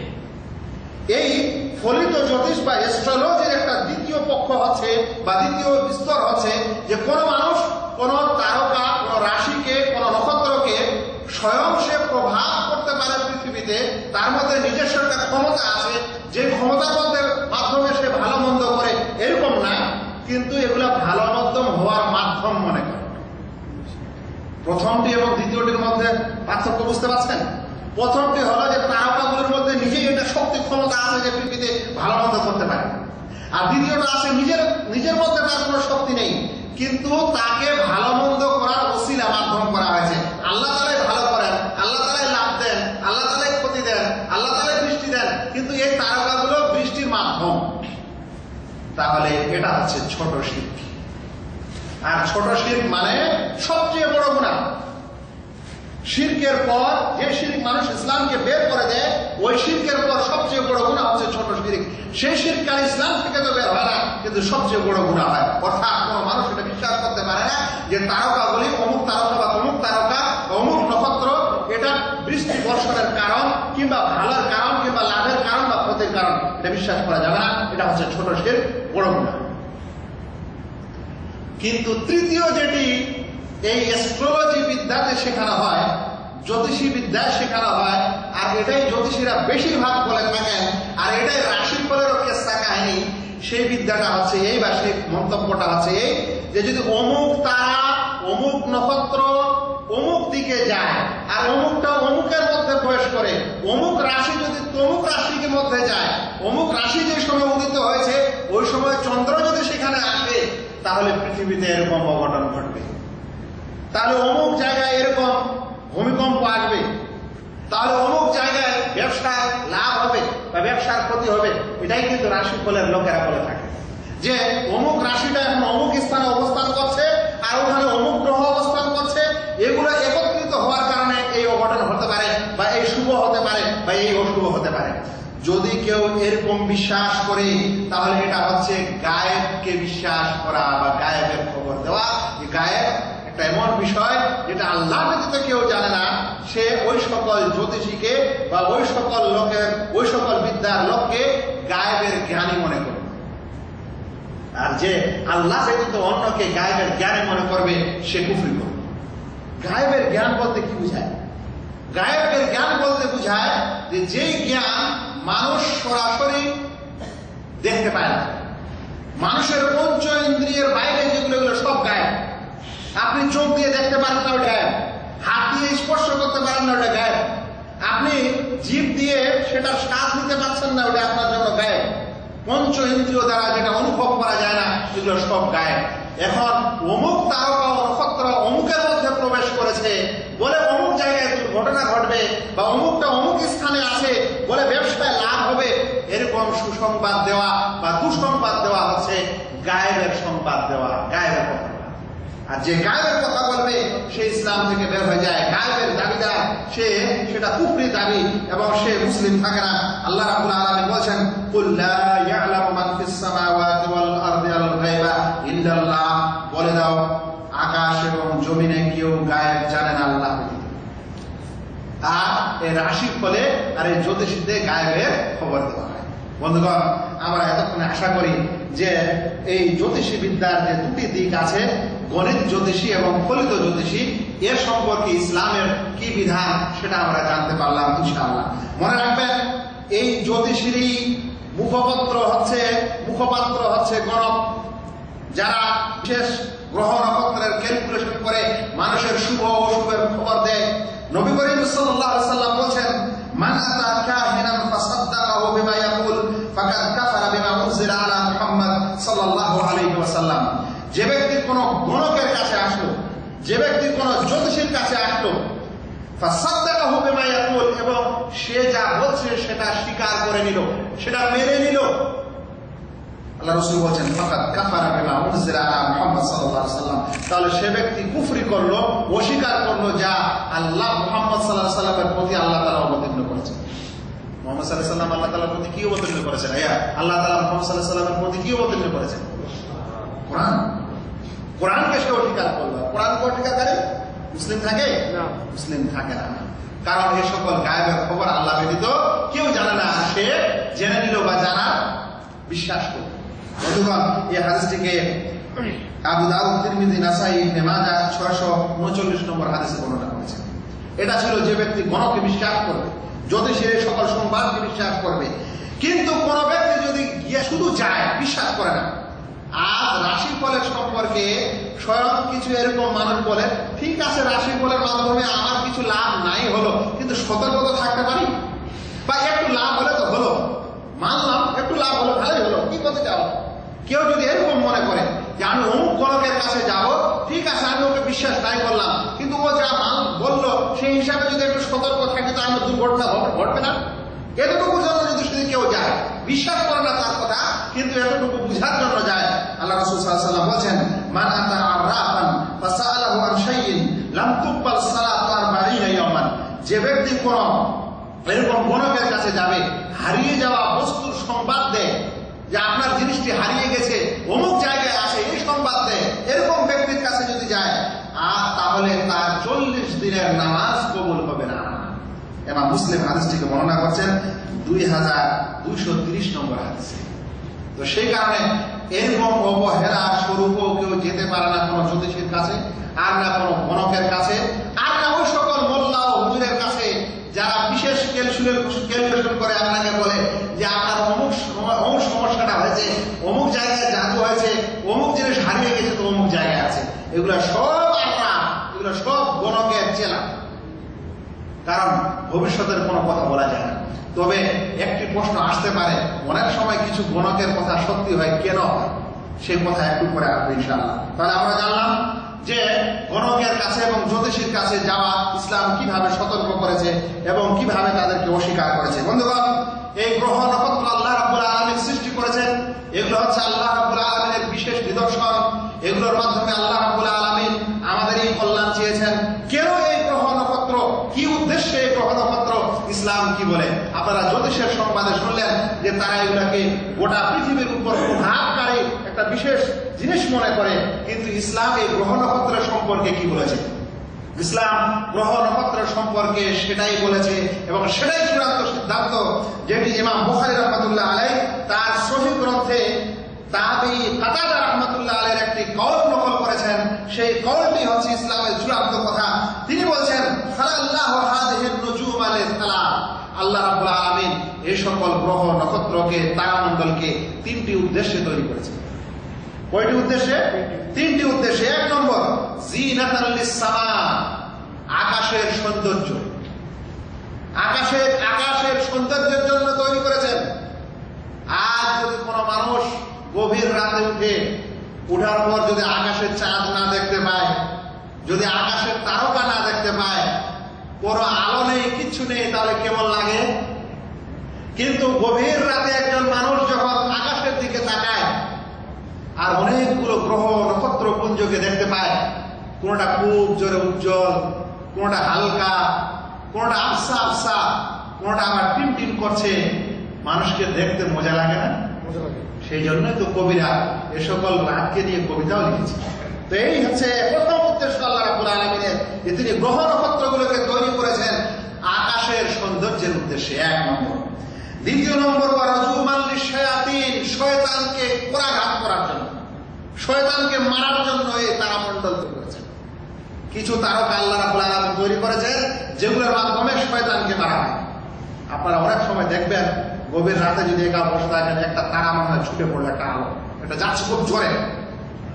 এই ফলিত জ্যোতিষ বা অ্যাস্ট্রোলজির একটা দ্বিতীয় পক্ষ হচ্ছে বা দ্বিতীয় স্তর হচ্ছে যে কোন মানুষ কোন তারকা, কোন রাশিকে, কোন নক্ষত্রকে স্বয়ং সে প্রভাব করতে পারে পৃথিবীতে, তার মধ্যে নিজস্ব একটা ক্ষমতা আছে, যে ক্ষমতার মধ্যে মাধ্যমে সে ভালো মন্দ করে, এরকম না, কিন্তু এগুলা ভালো মধ্যম হওয়ার মাধ্যম মনে করে। প্রথমটি এবং দ্বিতীয়টির মধ্যে পার্থক্য বুঝতে পারছেন? প্রথমটি হলো যে তারকাগুলোর মধ্যে নিজেই একটা শক্তি ক্ষমতা আছে যে পৃথিবীতে ভালো মন্দ করতে পারে, আর দ্বিতীয়টা আছে নিজের নিজের মধ্যে তার কোনো শক্তি নেই, কিন্তু তাকে ভালো মন্দ করার ওসিলা মাধ্যম করা হয়েছে। আল্লাহ তাআলাই ভালো করেন, আল্লাহ তাআলাই লাভ দেন, আল্লাহ তাআলাই ক্ষতি দেন, আল্লাহ তাআলাই বৃষ্টি দেন, কিন্তু এই তারকাগুলো বৃষ্টির মাধ্যম। তাহলে এটা হচ্ছে ছোট শিরক। আর ছোট শিরক মানে সবচেয়ে বড় গুনাহ। শিরকের পর যে শিরক মানুষ ইসলামকে বের করে দেয়, ওই শিরকের পর সবচেয়ে বড় গুনাহ হচ্ছে ছোট শিরক। সেই শিরক কাল ইসলাম থেকে তো বের হয় না, কিন্তু সবচেয়ে বড় গুনাহ হয়। অর্থাৎ কোনো মানুষ এটা বিশ্বাস করতে পারে না যে তারকাগুলি অমুক তারকা বা অমুক তারকা অমুক নক্ষত্র এটা বৃষ্টি বর্ষণের কারণ কিংবা ভালোর কারণ কিংবা লাভের কারণ বা ক্ষতির কারণ, এটা বিশ্বাস করা যাবে না। এটা হচ্ছে ছোট শিরক, বড় গুনাহ। কিন্তু তৃতীয় যেটি এই অ্যাস্ট্রোলজি বিদ্যাতে শেখানো হয়, জ্যোতিষী বিদ্যায় শেখানো হয়, আর এটাই জ্যোতিষীরা বেশিরভাগ বলে থাকেন, আর এটাই রাশির ফলেরও কেসা কাহিনী, সেই বিদ্যাটা হচ্ছে এই বা সেই মন্তব্যটা হচ্ছে এই যে যদি অমুক তারা অমুক নক্ষত্র অমুক দিকে যায় আর অমুকটা অমুকের মধ্যে প্রবেশ করে, অমুক রাশি যদি তমুক রাশির মধ্যে যায়, অমুক রাশি যে সময় উদিত হয়েছে ওই সময় চন্দ্র যদি সেখানে আসে, তাহলে পৃথিবীতে এরকম অঘটন ঘটবে, তাহলে অমুক জায়গায় এরকম ভূমিকম্প আসবে, তাহলে অমুক জায়গায় ব্যবসায় লাভ হবে বা ব্যবসার ক্ষতি হবে। এটাই কিন্তু রাশিফলের লোকেরা বলে থাকে যে অমুক রাশিটা এখন অমুক স্থানে অবস্থান করছে আর ওখানে অমুক গ্রহ অবস্থান করছে, এগুলো একত্রিত হওয়ার কারণে এই অঘটন হতে পারে বা এই শুভ হতে পারে বা এই অশুভ হতে পারে। যদি কেউ এরকম বিশ্বাস করে তাহলে এটা হচ্ছে গায়েবকে বিশ্বাস করা বা গায়েবের খবর দেওয়া। গায়েব একটা এমন বিষয় যেটা আল্লাহ ব্যতীত কেউ জানে না, সে ওই সকল জ্যোতিষীকে বা ওই সকল লোকের ওই সকল বিদ্যার লোককে গায়েবের জ্ঞানী মনে করবে। আর যে আল্লাহ ব্যতীত অন্যকে গায়েবের জ্ঞানী মনে করবে সে কুফরি করবে। গায়েবের জ্ঞান বলতে কি বুঝায়? গায়েবের জ্ঞান বলতে বুঝায় যে যেই জ্ঞান মানুষ সরাসরি দেখতে পায় না, মানুষের পঞ্চ ইন্দ্রিয়ের বাইরে যেগুলো এগুলো সব গায়েব। আপনি চোখ দিয়ে দেখতে পারেন না, ওটা গায়েব। হাত দিয়ে স্পর্শ করতে পারেন না, ওটা গায়েব। আপনি জিভ দিয়ে সেটার স্বাদ নিতে পারছেন না, ওটা আপনার জন্য গায়েব। পঞ্চ ইন্দ্রিয় দ্বারা যেটা অনুভব করা যায় না, এগুলো সব গায়েব। এখন অমুক তারকা নক্ষত্র অমুকের মধ্যে প্রবেশ করেছে বলে অমুক জায়গায় দুর্ঘটনা ঘটবে বা অমুকটা অমুক স্থানে আছে বলে ব্যবসায় লাভ হবে, এরকম সুসংবাদ দেওয়া বা দুঃসংবাদ দেওয়া হচ্ছে গায়েবের সংবাদ দেওয়া, গায়েবের কথা। আর যে গায়েবের কথা বলবে সে ইসলাম থেকে বের হয়ে যায়। গায়েবের দাবিদার সে সেটা কুফরি দাবি এবং সে মুসলিম থাকে না। আল্লাহ রাব্বুল আলামিন বলেছেন, কুল লা ইয়ালামু মান ফিস সামাওয়াতি ওয়াল আরদি আল গায়বা ইল্লাল্লাহ, বলে দাও আকাশ এবং জমিনে কেউ গায়েব জানে না আল্লাহ ব্যতীত। আর এই রাশির ফলে আর এই জ্যোতিষীদের গায়েবের খবর দেওয়া হয়। বন্ধুগণ, আমরা এতক্ষণে আশা করি যে এই জ্যোতিষী বিদ্যার যে দুটি দিক আছে, গণিত জ্যোতিষী এবং ফলিত জ্যোতিষী, এর সম্পর্কে ইসলামের কি বিধান সেটা আমরা জানতে পারলাম ইনশাআল্লাহ। মনে রাখবেন, এই জ্যোতিষীরই মুখপত্র হচ্ছে মুখপাত্র হচ্ছে গণক, যারা বিশেষ গ্রহ নক্ষত্রের ক্যালকুলেশন করে মানুষের শুভ অশুভের খবর দেয়। নবী করিম সাল্লাল্লাহু আলাইহি ওয়াসাল্লাম বলেন, মান আতা কাহিনান ফাসাদ্দাকাহু বিমা ইয়াকুল ফাকাদ কাফারা বিমা উনজিলা আলা মুহাম্মদ সাল্লাল্লাহু আলাইহি ওয়াসাল্লাম। যে ব্যক্তি কোন গণকের কাছে আসলো, যে ব্যক্তি কোন জ্যোতিষীর কাছে আসলো, ফাসাদ্দাকাহু বিমা ইয়াকুল, এবং সে যা বলছে সেটা স্বীকার করে নিল, সেটা মেনে নিল, আল্লাহ রাসূল বলেন ফাকাদ কাফারা বিমা উনজিলা আলা মুহাম্মদ সাল্লাল্লাহু আলাইহি ওয়াসাল্লাম, তাহলে সে ব্যক্তি কুফরি করলো, অস্বীকার করলো যা আল্লাহ মুহাম্মদ সাল্লাল্লাহু আলাইহি ওয়াসাল্লামের প্রতি আল্লাহ তাআলা অবতীর্ণ করেছেন। মুহাম্মদ সাল্লাল্লাহু আলাইহি ওয়াসাল্লাম আল্লাহ তাআলার প্রতি কি অবতীর্ণ করেছেন? আয়া আল্লাহ তাআলা মুহাম্মদ সাল্লাল্লাহু আলাইহি ওয়াসাল্লামের প্রতি কি অবতীর্ণ করেছেন? কোরআন। কোরআনকে সে অস্বীকার করলো। কোরআন কে অস্বীকার করে মুসলিম থাকে না? মুসলিম থাকে না, কারণ এই সকল গায়েবের খবর আল্লাহ ব্যতীত কেউ জানে না, সে জেনে নিল বা জানার বিশ্বাস করল। বন্ধুগণ, এই হাদিসটিকে আবু দাউদ, তিরমিজি, নাসাই, ইবনে মাজাহ ছয়শো উনচল্লিশ নম্বর হাদিসে বর্ণনা করেছেন। এটা ছিল যে ব্যক্তি গণকে বিশ্বাস করবে, জ্যোতিষের সকল সংবাদকে বিশ্বাস করবে। কিন্তু কোন ব্যক্তি যদি গিয়ে শুধু যায়, বিশ্বাস করে না। আজ রাশি ফলের সম্পর্কে স্বয়ং কিছু এরকম মানুষ বলে, ঠিক আছে রাশি ফলের মাধ্যমে আমার কিছু লাভ নাই হলো, কিন্তু সতর্ক থাকতে পারি, বা একটু লাভ হলে তো হলো, মানলাম একটু লাভ হলো, ভালোই হলো, কি করতে যাও। কেউ যদি এরকম মনে করে যে আমি অমুক গণকের কাছে যাব, ঠিক আছে আমি ওকে বিশ্বাস নাই করলাম, কিন্তু ও যা মান বললো সেই হিসাবে যদি একটু সতর্ক থাকে তো আমার দুর্ঘটনা ঘটবে না। এতটুকু জন্য যদি শুধু কেউ যায়, বিশ্বাস করে না তার কথা, কিন্তু এতটুকু বুঝার জন্য যায়, আল্লাহ রাসূল সাল্লাল্লাহু আলাইহি ওয়াসাল্লাম বলেন, মান আতা আররাফান ফাসালাহু আন শাইইন লাম তুকবাল সালাতু আরবাঈনা ইয়াওমান। যে ব্যক্তি কোন এরকম গণকের কাছে যাবে, হারিয়ে যাওয়া বস্তুর সংবাদ দেয়, যে আপনার জিনিসটি হারিয়ে গেছে, অমুক জায়গায় আছে, এই সংবাদ দেয়, এরকম ব্যক্তির কাছে যদি যায়, আর তাহলে তার চল্লিশ দিনের নামাজ কবুল হবে না। এবার মুসলিম হাদিসটিকে বর্ণনা করছেন দুই হাজার দুইশো তিরিশ নম্বর হাদিসে। তো সেই কারণে এরকম অবহেলা স্বরূপও কেউ যেতে পারে না কোনো জ্যোতিষীর কাছে, আর না কোনো গণকের কাছে, আর না ওই সকল মোল্লা ও হুজুরের কাছে যারা বিশেষ ক্যালকুলেশন করে আপনাকে বলে যে আপনার অমুক অমুক সমস্যাটা হয়েছে, অমুক জায়গায় জাদু হয়েছে, অমুক জিনিস হারিয়ে গেছে তো অমুক জায়গায় আছে। এগুলো সব আমরা, এগুলো সব গণকের চেলা, কারণ ভবিষ্যতের কোনো কথা বলা যায় না। তবে একটি প্রশ্ন আসতে পারে, অনেক সময় কিছু গণকের কথা সত্যি হয়, কেন হয় সেই কথা একটু পরে আসবে ইনশাআল্লাহ। তাহলে আমরা জানলাম যে গণকের কাছে এবং জ্যোতিষীর কাছে যাওয়া ইসলাম কিভাবে সতর্ক করেছে এবং কিভাবে তাদেরকে অস্বীকার করেছে। বন্ধুগণ, এই গ্রহ নক্ষত্র আল্লাহ রাব্বুল আলামিন সৃষ্টি করেছেন, এগুলো হচ্ছে আল্লাহ রাব্বুল আলামিনের বিশেষ নিদর্শন। এগুলোর মাধ্যমে আল্লাহ রাব্বুল আলামিন আমাদের এই কল্যাণ চেয়েছেন। কেন এই গ্রহ নক্ষত্র, কি উদ্দেশ্যে এই গ্রহ নক্ষত্র, ইসলাম কি বলে? আপনারা জ্যোতিষের সংবাদে শুনলেন যে তারা এগুলাকে গোটা পৃথিবীর উপর প্রভাবকারী একটা বিশেষ জিনিস মনে করে, কিন্তু ইসলাম এই গ্রহ নক্ষত্রের সম্পর্কে কি বলেছে? ইসলাম গ্রহ নক্ষত্র সম্পর্কে সেটাই বলেছে, এবং সেটাই চূড়ান্ত সিদ্ধান্ত, যেটি ইমাম বুখারী রাহমাতুল্লাহ আলাইহি তার সহিহ গ্রন্থে তাবি কাতাদা রাহমাতুল্লাহ আলাইহির একটি কওল নকল করেছেন। সেই কওলটি হচ্ছে ইসলামের চূড়ান্ত কথা। তিনি বলছেন, খালাল্লাহু হাযিহিন নুজুম আল-সালাম, আল্লাহ রাব্বুল আলামিন এই সকল গ্রহ নক্ষত্রকে, তারামণ্ডলকে তিনটি উদ্দেশ্যে তৈরি করেছেন। কয়টি উদ্দেশ্যে? তিনটি উদ্দেশ্যে। এক নম্বর, জিনাতাল লিস-সামা, আকাশের সৌন্দর্য, আকাশের আকাশের সৌন্দর্যের জন্য তৈরি করেছেন। আজ যদি কোনো মানুষ গভীর রাতে উঠে, উঠার পর যদি আকাশের চাঁদ না দেখতে পায়, যদি আকাশের তারকা না দেখতে পায়, কোনো আলো নেই, কিচ্ছু নেই, তাহলে কেমন লাগে? কিন্তু গভীর রাতে একজন মানুষ যখন আকাশের দিকে তাকায় আর অনেকগুলো গ্রহ নক্ষত্র পুঞ্জকে দেখতে পায়, কোনটা খুব জোরে উজ্জ্বল, কোনটা হালকা, কোনটা আবসা আবসা, কোনটা আবার টিম টিম করছে, মানুষকে দেখতে মজা লাগে না? সেই জন্যই তো কবিরা এ সকল রাতকে নিয়ে কবিতাও লিখেছে। তো এই হচ্ছে প্রথম উদ্দেশ্য আল্লাহ রাব্বুল আলামিনের, যে তিনি গ্রহ নক্ষত্রগুলোকে তৈরি করেছেন আকাশের সৌন্দর্যের উদ্দেশ্যে, এক নম্বর। দ্বিতীয় নম্বর, রাজুমান লিশ-শায়াতিন, শয়তানকে পরাঘাত করার জন্য, শয়তানকে মারার জন্য এই তারামণ্ডল তৈরি করেছেন। কিছু তারকা আল্লাহ রাব্বুল আলামিন তৈরি করেছেন যেগুলোর মাধ্যমে শয়তানকে মারা হয়। আপনারা অনেক সময় দেখবেন গভীর রাতে যদি একা বসে থাকেন, একটা তারা মনে হয় ছুটে পড়লো, একটা আলো, এটা যাচ্ছে খুব জোরে,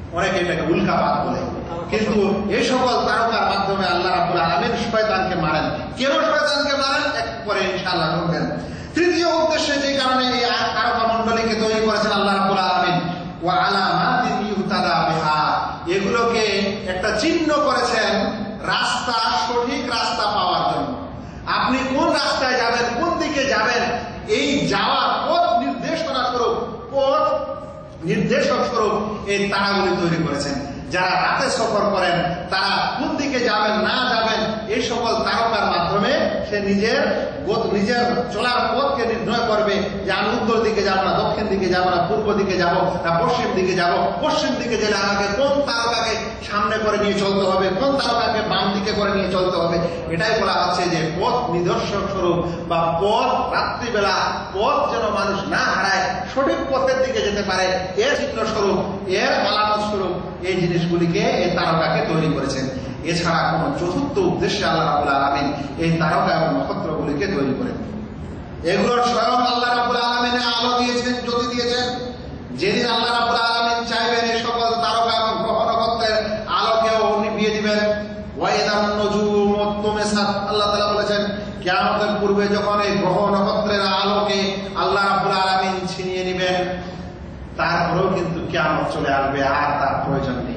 অনেকে এটাকে উল্কাপাত বলে। কিন্তু এই সকল তারকার মাধ্যমে আল্লাহ রাব্বুল আলামিন শয়তানকে মারেন। কেন শয়তানকে মারেন একটু পরে ইনশাআল্লাহ শুনবেন। তৃতীয় উদ্দেশ্যে যে কারণে এই তারকা মণ্ডলীকে তৈরি করেছেন আল্লাহ রাব্বুল আলামিন, ওয়া আলামাতিন ইউতাদা বিহা, এগুলোকে একটা চিহ্ন করেছেন রাস্তা, সঠিক রাস্তা পাওয়ার জন্য। আপনি কোন রাস্তায় যাবেন, কোন দিকে যাবেন, এই যাওয়ার পথ নির্দেশনা স্বরূপ, পথ নির্দেশক স্বরূপ এই তারাগুলি তৈরি করেছেন। যারা রাতে সফর করেন তারা কোন দিকে যাবেন না যাবেন এই সকল তারকার মাধ্যমে সে নিজের নিজের চলার পথকে নির্ণয় করবে যে আমি উত্তর দিকে যাবো না, দক্ষিণ দিকে যাবো না, পূর্ব দিকে যাব না, পশ্চিম দিকে যাব। পশ্চিম দিকে গেলে আমাকে কোন তারকাকে সামনে করে নিয়ে চলতে হবে, কোন তারকাকে বাম দিকে করে নিয়ে চলতে হবে। এটাই বলা হচ্ছে যে পথ নিদর্শক স্বরূপ বা পথ, রাত্রিবেলা পথ যেন মানুষ না হারায়, সঠিক পথের দিকে যেতে পারে, এর চিহ্ন স্বরূপ, এর আলামত স্বরূপ এই জিনিসগুলিকে, এই তারকাকে তৈরি করেছেন। এছাড়া কোন চতুর্থ উদ্দেশ্যে আল্লাহ রাব্বুল আলামিন এই তারকা এবং নক্ষত্রগুলিকে তৈরি করেন। এগুলোর স্বয়ং আল্লাহ রাব্বুল আলামিন আলো দিয়েছেন, জ্যোতি দিয়েছেন। যেদিন আল্লাহ রাব্বুল আলামিন চাইবেন এই সকল তারকা এবং গ্রহ নক্ষত্রের আলোকেও নিভিয়ে দিবেন। ওয়াইদান নুজুমু তুমিসাত, আল্লাহ তাআলা বলেছেন কিয়ামতের পূর্বে যখন এই গ্রহ নক্ষত্রের আলোকে আল্লাহ রাব্বুল আলামিন ছিনিয়ে নেবেন, তারপরেও কিন্তু কিয়ামত চলে আসবে, আর তার প্রয়োজন নেই।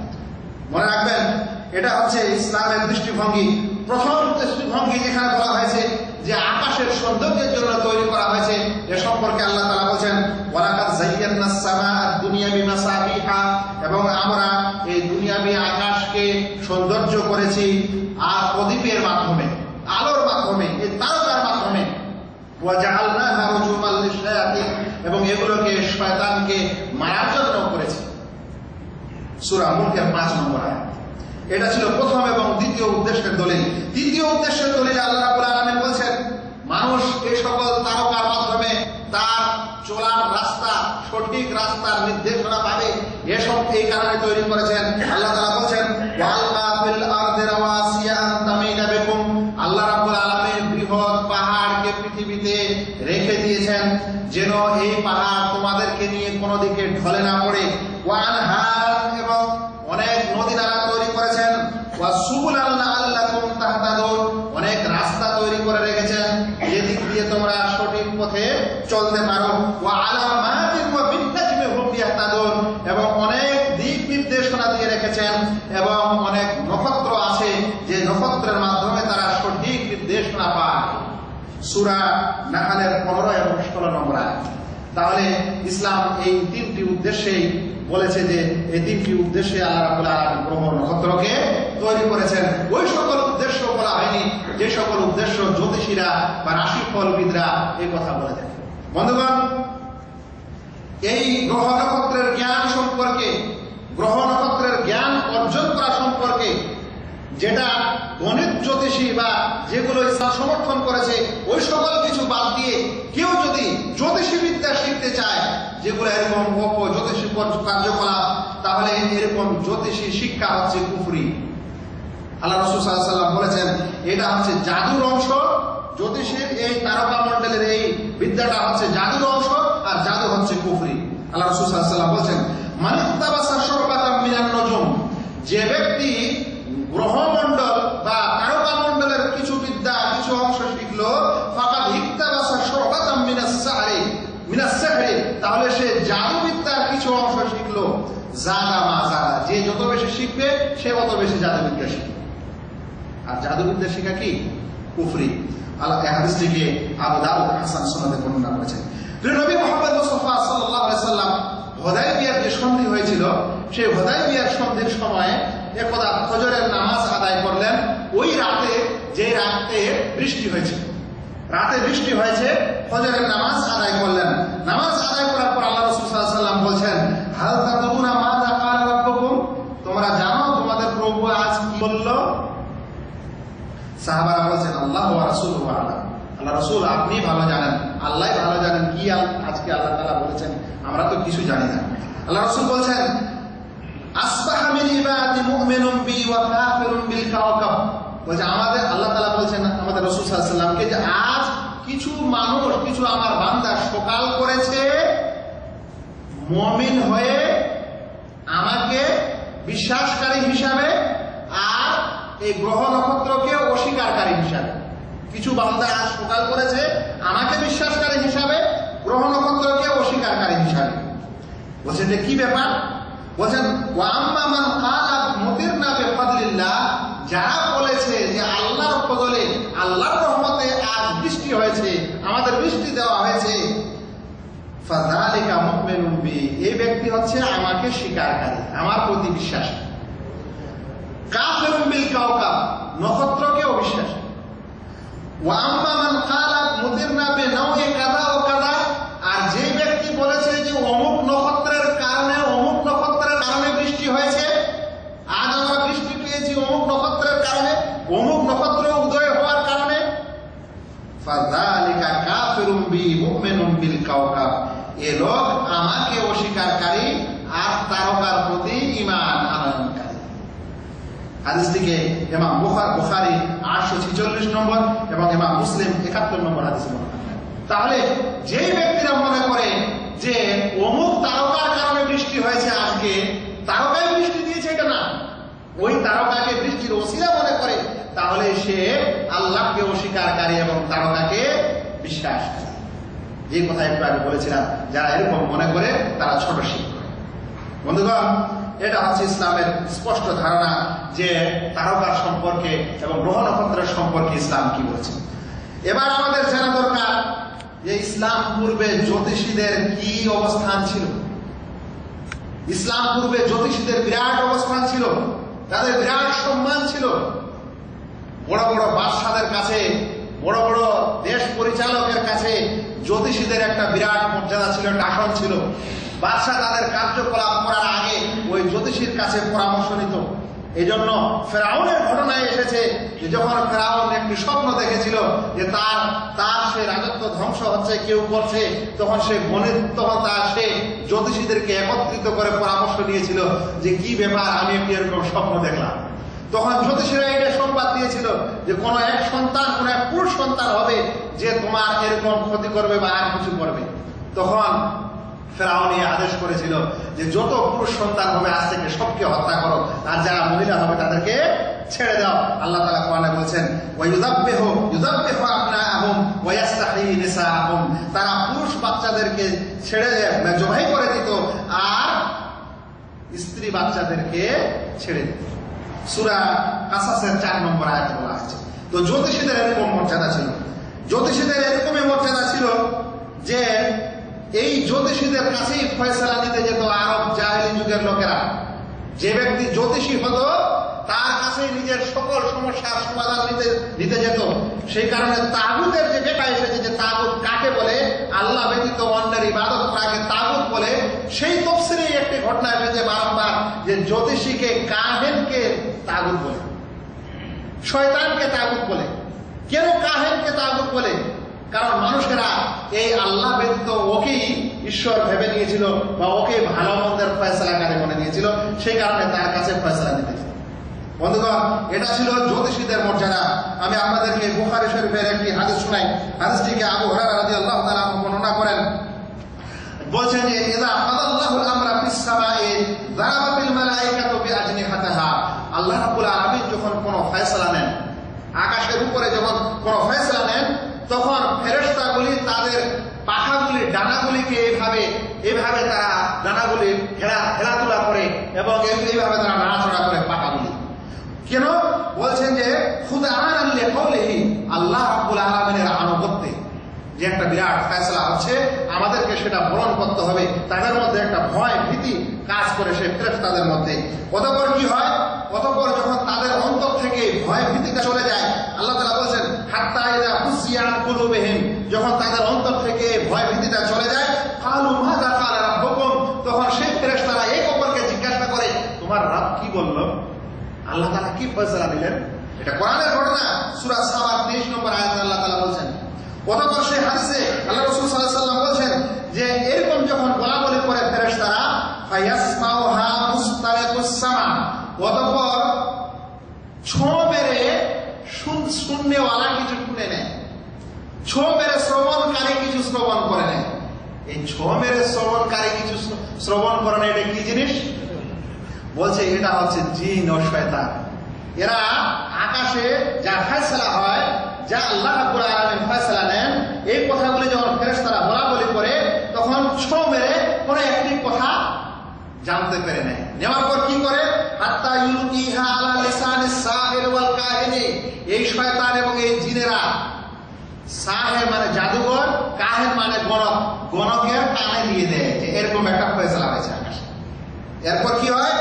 মনে রাখবেন, এটা হচ্ছে ইসলামের দৃষ্টিভঙ্গি। প্রথম দৃষ্টিভঙ্গি যেখানে বলা হয়েছে যে আকাশের সৌন্দর্যের জন্য তৈরি করা হয়েছে, এ সম্পর্কে আল্লাহ তাআলা বলেন ওয়ালাকাদ যায়্যানাস সামাআদ দুনিয়া বিমাসাবিহা, এবং আমরা এই দুনিয়াবি আকাশকে সৌন্দর্য করেছি আর প্রদীপের মাধ্যমে, আলোর মাধ্যমে, এই তারকার মাধ্যমে। ওয়া জাআলনাহা রুজুমান লিশ-শায়াতিন, এবং এগুলোকে শয়তানকে মারার জন্য করেছি। সূরা মুলকের পাঁচ নম্বর আয়াত। এটা ছিল প্রথম এবং দ্বিতীয় উদ্দেশ্যের দলিল। তৃতীয় উদ্দেশ্যের দলিল আল্লাহ রাব্বুল আলামিন বলেছেন মানুষ এই সকল তারকার মাধ্যমে তার চলার রাস্তা, সঠিক রাস্তার নির্দেশনা পাবে। এসব এই কারণে তৈরি করেছেন। আল্লাহ তাআলা বলেছেন ওয়ালকা ফিল আরদি রাওয়াসিয়া আন তামিলা বিকুম, আল্লাহ রাব্বুল আলামিন বৃহৎ পাহাড়কে পৃথিবীতে রেখে দিয়েছেন যেন এই পাহাড় তোমাদেরকে নিয়ে কোনো দিকে ঢলে না পড়ে। ওয়ানহার, এবং অনেক নদী নালা তৈরি করেছেন। ওয়াসুবুলান লাআল্লাকুম তাহতাদুন, অনেক রাস্তা তৈরি করে রেখেছেন যেদিক দিয়ে তোমরা সঠিক পথে চলতে পারো। ওয়া আলামাতিন ওয়া বিন-নাজমি হুম ইয়াহতাদুন, এবং অনেক দিক নির্দেশনা দিয়ে রেখেছেন, এবং অনেক নক্ষত্র আছে যে নক্ষত্রের মাধ্যমে তারা সঠিক নির্দেশনা পায়। সূরা নাহলের পনেরো এবং ষোলো নম্বর আয়াত। তাহলে ইসলাম এই তিনটি উদ্দেশ্যেই বলেছে যে এই তিনটি উদ্দেশ্যে আল্লাহ রাব্বুল আলামিন গ্রহ নক্ষত্রকে তৈরি করেছেন। ওই সকল উদ্দেশ্য বলা হয়নি যে সকল উদ্দেশ্য জ্যোতিষীরা বা রাশিফলবিদরা এই কথা বলে থাকে। বন্ধুগণ, এই গ্রহ নক্ষত্রের জ্ঞান সম্পর্কে, গ্রহ নক্ষত্রের জ্ঞান অর্জন করা সম্পর্কে, যেটা গণিত জ্যোতিষী বা যেগুলো ইসলাম সমর্থন করেছে ওই সকল কিছু বাদ দিয়ে কেউ যদি জ্যোতিষী বিদ্যা শিখতে চায়, যেগুলো এরকম জ্যোতিষী কার্যকলাপ, তাহলে এরকম জ্যোতিষী শিক্ষা হচ্ছে কুফরি। আল্লাহ রাসূল সাল্লাল্লাহু আলাইহি ওয়াসাল্লাম বলেছেন এটা হচ্ছে জাদুর অংশ। জ্যোতিষীর এই তারকা মণ্ডলের এই বিদ্যাটা হচ্ছে জাদুর অংশ, আর জাদু হচ্ছে কুফরি। আল্লাহ রাসূল সাল্লাল্লাহু আলাইহি ওয়াসাল্লাম বলেছেন মান ইত্তাবাসা শুরবাতাম মিনান নুজুম, যে ব্যক্তি গ্রহমণ্ডল বা তারকা মণ্ডলের কিছু বিদ্যা, কিছু অংশ শিখলো, ফাকাদ ইত্তাবাসা শুরবাতাম মিনাস সাহরি মিনাস সাহরি, তাহলে সে জাদু বিদ্যার কিছু অংশ শিখলো। জাদা মা জাদা, যে যত বেশি শিখবে সে তত বেশি জাদু বিদ্যা শিখবে। আর জাদু বিদ্যা শিখা কি? কুফরি। আল্লাহ এই হাদিসটিকে আবু দাউদ হাসান সনদে বর্ণনা করেছেন। প্রিয় নবী মুহাম্মদ মুস্তাফা সাল্লাল্লাহু আলাইহি সাল্লাম হুদায়বিয়ার যে সন্ধি হয়েছিল, সেই হুদায়বিয়ার সন্ধির সময় একদা ফজরের নামাজ আদায় করলেন। ওই রাতে, যে রাতে বৃষ্টি হয়েছিল, রাতে বৃষ্টি হয়েছে, ফজরের নামাজ আদায় করলেন। নামাজ আদায় করার পর আল্লাহ রাসূল সাল্লাল্লাহু আলাইহি ওয়াসাল্লাম বলছেন হাল তাদুনা মাযা ক্বালা রাব্বুকুম, তোমরা জানো তোমাদের প্রভু আজ কি বলল? সাহাবারা বলছেন আল্লাহু ওয়া রাসূলুহু আ'লাম, আল্লাহ রাসূল আপনি ভালো জানেন, আল্লাহ ভালো জানেন কি আজকে আল্লাহ তাআলা বলেছেন, আমরা তো কিছু জানি না। আল্লাহ রাসূল বলছেন আসবাহা মিন ইবাদি মুমিনুম বি ওয়া কাফিরুন বিল কাওকাব, বলছে আমাদের আল্লাহ তাআলা বলছেন আমাদের রাসূল সাল্লাল্লাহু আলাইহি ওয়াসাল্লামকে যে আজ কিছু মানুষ, কিছু আমার বান্দা সকাল করেছে মুমিন হয়ে আমাকে বিশ্বাসকারী হিসাবে আর এই গ্রহ নক্ষত্রকে অস্বীকারী হিসাবে। কিছু বান্দা আজ সকাল করেছে আমাকে বিশ্বাসকারী হিসাবে, গ্রহ নক্ষত্রকে অস্বীকারী হিসাবে। বলছেন যে কি ব্যাপার? বলছেন ওয়াম্মা মান ক্বালা মুতিরনা বিফাদলিল্লাহ, যারা বলেছে যে আল্লাহর ফজলে আল্লাহর রহমতে আজ বৃষ্টি হয়েছে, আমাদের বৃষ্টি দেওয়া হয়েছে, ফাযালিকা মুমিনুন বি, এই ব্যক্তি হচ্ছে আমাকে স্বীকারকারী, আমার প্রতি বিশ্বাসী। কাফিরুন বিল কাওকাব, নক্ষত্রকে অবিশ্বাসী। ওয়া আম্মা মান ক্বালা মুতিরনা বিনাওই কাযা ওয়া কাযা, আর যে ব্যক্তি বলেছে যে অমুক নক্ষত্রের কারণে অমুক নক্ষত্রের কারণে বৃষ্টি হয়েছে, আজ আমরা বৃষ্টি পেয়েছি অমুক নক্ষত্রের কারণে, অমুক নক্ষত্র উদয় হওয়ার কারণে, ফাযালিকা কাফিরুন বি মুমিনুন বিল কাওকাব, এ লোক আমাকে অস্বীকারী আর তারকার প্রতি ঈমান আনয়নকারী। হাদিসটিকে ইমাম বুখারী আটশো ছেচল্লিশ নম্বর এবং ইমাম মুসলিম একাত্তর নম্বর হাদিস বর্ণনা করেন। তাহলে যেই ব্যক্তিরা মনে করে যে অমুক তারকার কারণে বৃষ্টি হয়েছে, আজকে তারকাই বৃষ্টি দিয়েছে, এটা না, ওই তারকাকে বৃষ্টির ওসিলা মনে করে, তাহলে সে আল্লাহকে অস্বীকারী এবং তারকাকে বিশ্বাস করে। যে কথা একটু আগে বলেছিলাম, যারা এরকম মনে করে তারা ছোট শিখ করে। বন্ধুগণ, এটা হচ্ছে ইসলামের স্পষ্ট ধারণা যে তারকার সম্পর্কে এবং গ্রহ নক্ষত্রের সম্পর্কে ইসলাম কি বলছে। এবার আমাদের জানা দরকার যে ইসলাম পূর্বে জ্যোতিষীদের কি অবস্থান ছিল। ইসলাম পূর্বে জ্যোতিষীদের বিরাট অবস্থান ছিল, তাদের বিরাট সম্মান ছিল। বড় বড় বাদশাদের কাছে, বড় বড় দেশ পরিচালকের কাছে জ্যোতিষীদের একটা বিরাট মর্যাদা ছিল, শাসন ছিল। বাদশা তাদের কার্যকলাপ করার আগে ওই জ্যোতিষীর কাছে পরামর্শ নিত। এই জন্য ফেরাউনের ঘটনায় এসেছে যে যখন ফেরাউন একটি স্বপ্ন দেখেছিল যে তার তার সে রাজত্ব ধ্বংস হচ্ছে, কেউ করছে, তখন সে গণিত তখন তার সে জ্যোতিষীদেরকে একত্রিত করে পরামর্শ নিয়েছিল যে কি ব্যাপার, আমি একটি এরকম স্বপ্ন দেখলাম। তখন জ্যোতিষীরা এটা সংবাদ দিয়েছিল যে কোন এক সন্তান, কোন এক পুরুষ সন্তান হবে যে তোমার এরকম ক্ষতি করবে বা আর কিছু করবে। তখন ফেরাউন আদেশ করেছিল যে যত পুরুষ সন্তান হবে আজ থেকে সবকে হত্যা করো, আর যারা মহিলা হবে তাদেরকে ছেড়ে দাও। আল্লাহ তাআলা কোরআনে বলেছেন ওয়ায়ুযাব্বিহু ইউযাব্বিহু আবনাআহুম ওয়া ইস্তাহয়ী নিসাআহুম, তারা পুরুষ বাচ্চাদেরকে ছেড়ে জবাই করে দিত আর স্ত্রী বাচ্চাদেরকে ছেড়ে দিত। সূরা কাসাসের চার নম্বর আয়াতে বলা আছে। তো জ্যোতিষীদের এরকম মর্যাদা ছিল, জ্যোতিষীদের এরকমই মর্যাদা ছিল যে এই জ্যোতিষীদের কাছেই ফয়সালা নিতে যেত আরব জাহেলি যুগের লোকেরা। যে ব্যক্তি জ্যোতিষী হতো তার কাছে নিজের সকল সমস্যার সমাধান নিতে নিতে যেত। সেই কারণে তাগুতের যে ব্যাখ্যা এসেছে যে তাগুত কাকে বলে, আল্লাহ ব্যতীত অন্যের ইবাদত করাকে তাগুত বলে, সেই তফসিরে একটি ঘটনা এসেছে বারবার যে জ্যোতিষীকে কাহেনকে তাগুত বলে, শয়তানকে তাগুত বলে। কেন কাহেনকে তাগুত বলে? কারণ মানুষেরা এই আল্লাহ ব্যতীত ওকেই ঈশ্বর ভেবে নিয়েছিল বা ওকে ভালো মন্দের ফয়সালাকারী মনে নিয়েছিল, সেই কারণে তার কাছে ফয়সালা নিতে। বন্ধুগণ, এটা ছিল জ্যোতিষীদের মর্যাদা। আমি আপনাদেরকে বুখারী শরীফের একটি হাদিস শোনাই। হাদিসটিকে আবু হুরায়রা রাদিয়াল্লাহু তাআলা বর্ণনা করেন। বলছেন যে ইযা কাদাল্লাহুল আমরা ফিস সামাই যারাবাতিল মালায়েকাতু বিআজনিহাতিহা, আল্লাহ রাব্বুল আলামিন যখন কোনো ফয়সালা নেন, আকাশের উপরে যখন কোনো ফয়সালা নেন, তখন ফেরেশতাগুলি তাদের পাখাগুলি, ডানাগুলিকে এইভাবে এইভাবে তারা ডানাগুলি হেলা হেলাতুলা করে এবং এইভাবে তারা নাড়াচড়া করে পাখাগুলি। কেন? বলছেন যে খুদাআন লিকাউলিহি, আল্লাহ রাব্বুল আলামিনের আনুগত্যে যে একটা বিরাট ফয়সালা হচ্ছে, আমাদেরকে সেটা বরণ করতে হবে। তাদের মধ্যে একটা ভয় ভীতি কাজ করে সেই ফেরেশতাদের মধ্যে। অতঃপর কি হয়? অতঃপর যখন তাদের অন্তর থেকে ভয় ভীতিটা চলে যায়, আল্লাহ তাআলা বলেন হাত্তা ইযা হুসিয়া আন কুলুবিহিম, যখন তাদের অন্তর থেকে ভয় ভীতিটা চলে যায়, কালু মাযা ক্বালা রাব্বুকুম, তখন সেই ফেরেশতারা এক অপরকে জিজ্ঞাসা করে তোমার রব কি বলল, আল্লাহ তাআলা কি ফয়সালা দিলেন। এটা কোরআনের ঘটনা, সূরা সাবা তেইশ নম্বর আয়াতে আল্লাহ তাআলা বলেন। অতঃপর সেই হাদিসে আল্লাহ রাসূল সাল্লাল্লাহু আলাইহি ওয়াসাল্লাম বলেন যে এরকম যখন বলাবলি করে ফেরেশতারা, ফায়াসমাউহা মুস্তারিকুস সামা, অতঃপর ছো মেরে শুননেওয়ালা কিছু শুনে নেয়, ছো মেরে শ্রবণকারী কিছু শ্রবণ করে নেয়। এই ছো মেরে শ্রবণকারী কিছু শ্রবণ করে নেয়, এটা কি জিনিস? বলছে এটা হচ্ছে জিন ও শয়তান। এরা আকাশে যা ফয়সালা হয়, যা আল্লাহ রাব্বুল আলামিন ফয়সালা নেন, এই কথাগুলি যখন ফেরেশতারা বলা বলি করে তখন ছো মেরে কোনো একটি কথা জানতে পেরে নেয়। নেওয়ার পর কি করে? হাত্তা ইউলকিহা আলা লিসানিস সাহির ওয়াল কাহিনী, এই শয়তান এবং এই জিনেরা, সাহের মানে জাদুঘর, কাহের মানে গণক, গণকের কানে দিয়ে দেয় যে এরকম একটা ফয়সালা হয়েছে আকাশে। এরপর কি হয়?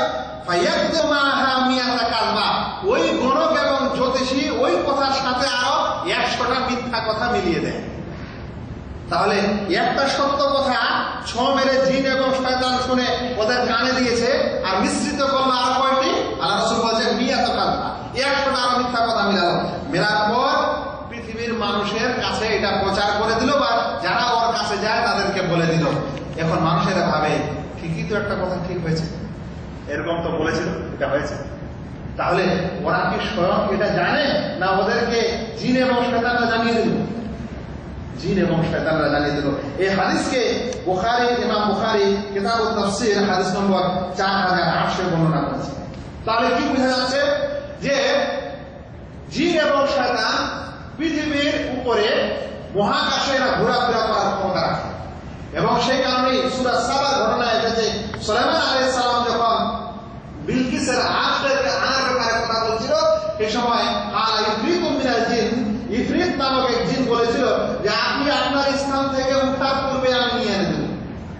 ওই গণক এবং জ্যোতিষী ওই কথার সাথে আরো একশোটা মিথ্যা কথা মিলিয়ে দেয়। তাহলে একটা সত্য কথা ছ মেরে জিন এবং শয়তান শুনে ওদের কানে দিয়েছে, আর মিশ্রিত করলো আরো কয়টি? আল্লাহ রাসূল বলেছেন মিয়াত কাযবা, একশোটা আরো মিথ্যা কথা মিলালো। মেলার পর পৃথিবীর মানুষের কাছে এটা প্রচার করে দিল, বা যারা ওর কাছে যায় তাদেরকে বলে দিল। এখন মানুষেরা ভাবে ঠিকই তো একটা কথা ঠিক হয়েছে, এরকম তো বলেছিল, এটা হয়েছে। তাহলে ওরা কি স্বয়ং এটা জানে, না ওদেরকে জিন এবং শয়তানরা জানিয়ে দিল? জিন এবং শয়তানরা জানিয়ে দিল। এই হাদিসকে বুখারী, ইমাম বুখারী কিতাবুত তাফসীর হাদিস নম্বর চার হাজার আটশো বর্ণনা করেছে। তাহলে কি বোঝা যাচ্ছে? যে জিন এবং শয়তান পৃথিবীর উপরে মহাকাশে এরা ঘোরাফেরা করার ক্ষমতা রাখে, এবং সেই কারণে সূরা সাবার ঘটনা এসেছে সুলাইমান আলাইহিস সালাম যখন বিলকিসের আখড়াকে আনার ব্যাপারে কথা বলছিল, সেই সময় আল ইফরিতুম মিনাল জিন, ইফরিত নামক এক জিন বলেছিল যে আপনি আপনার স্থান থেকে উঠার পূর্বে আমি নিয়ে এনে দেব।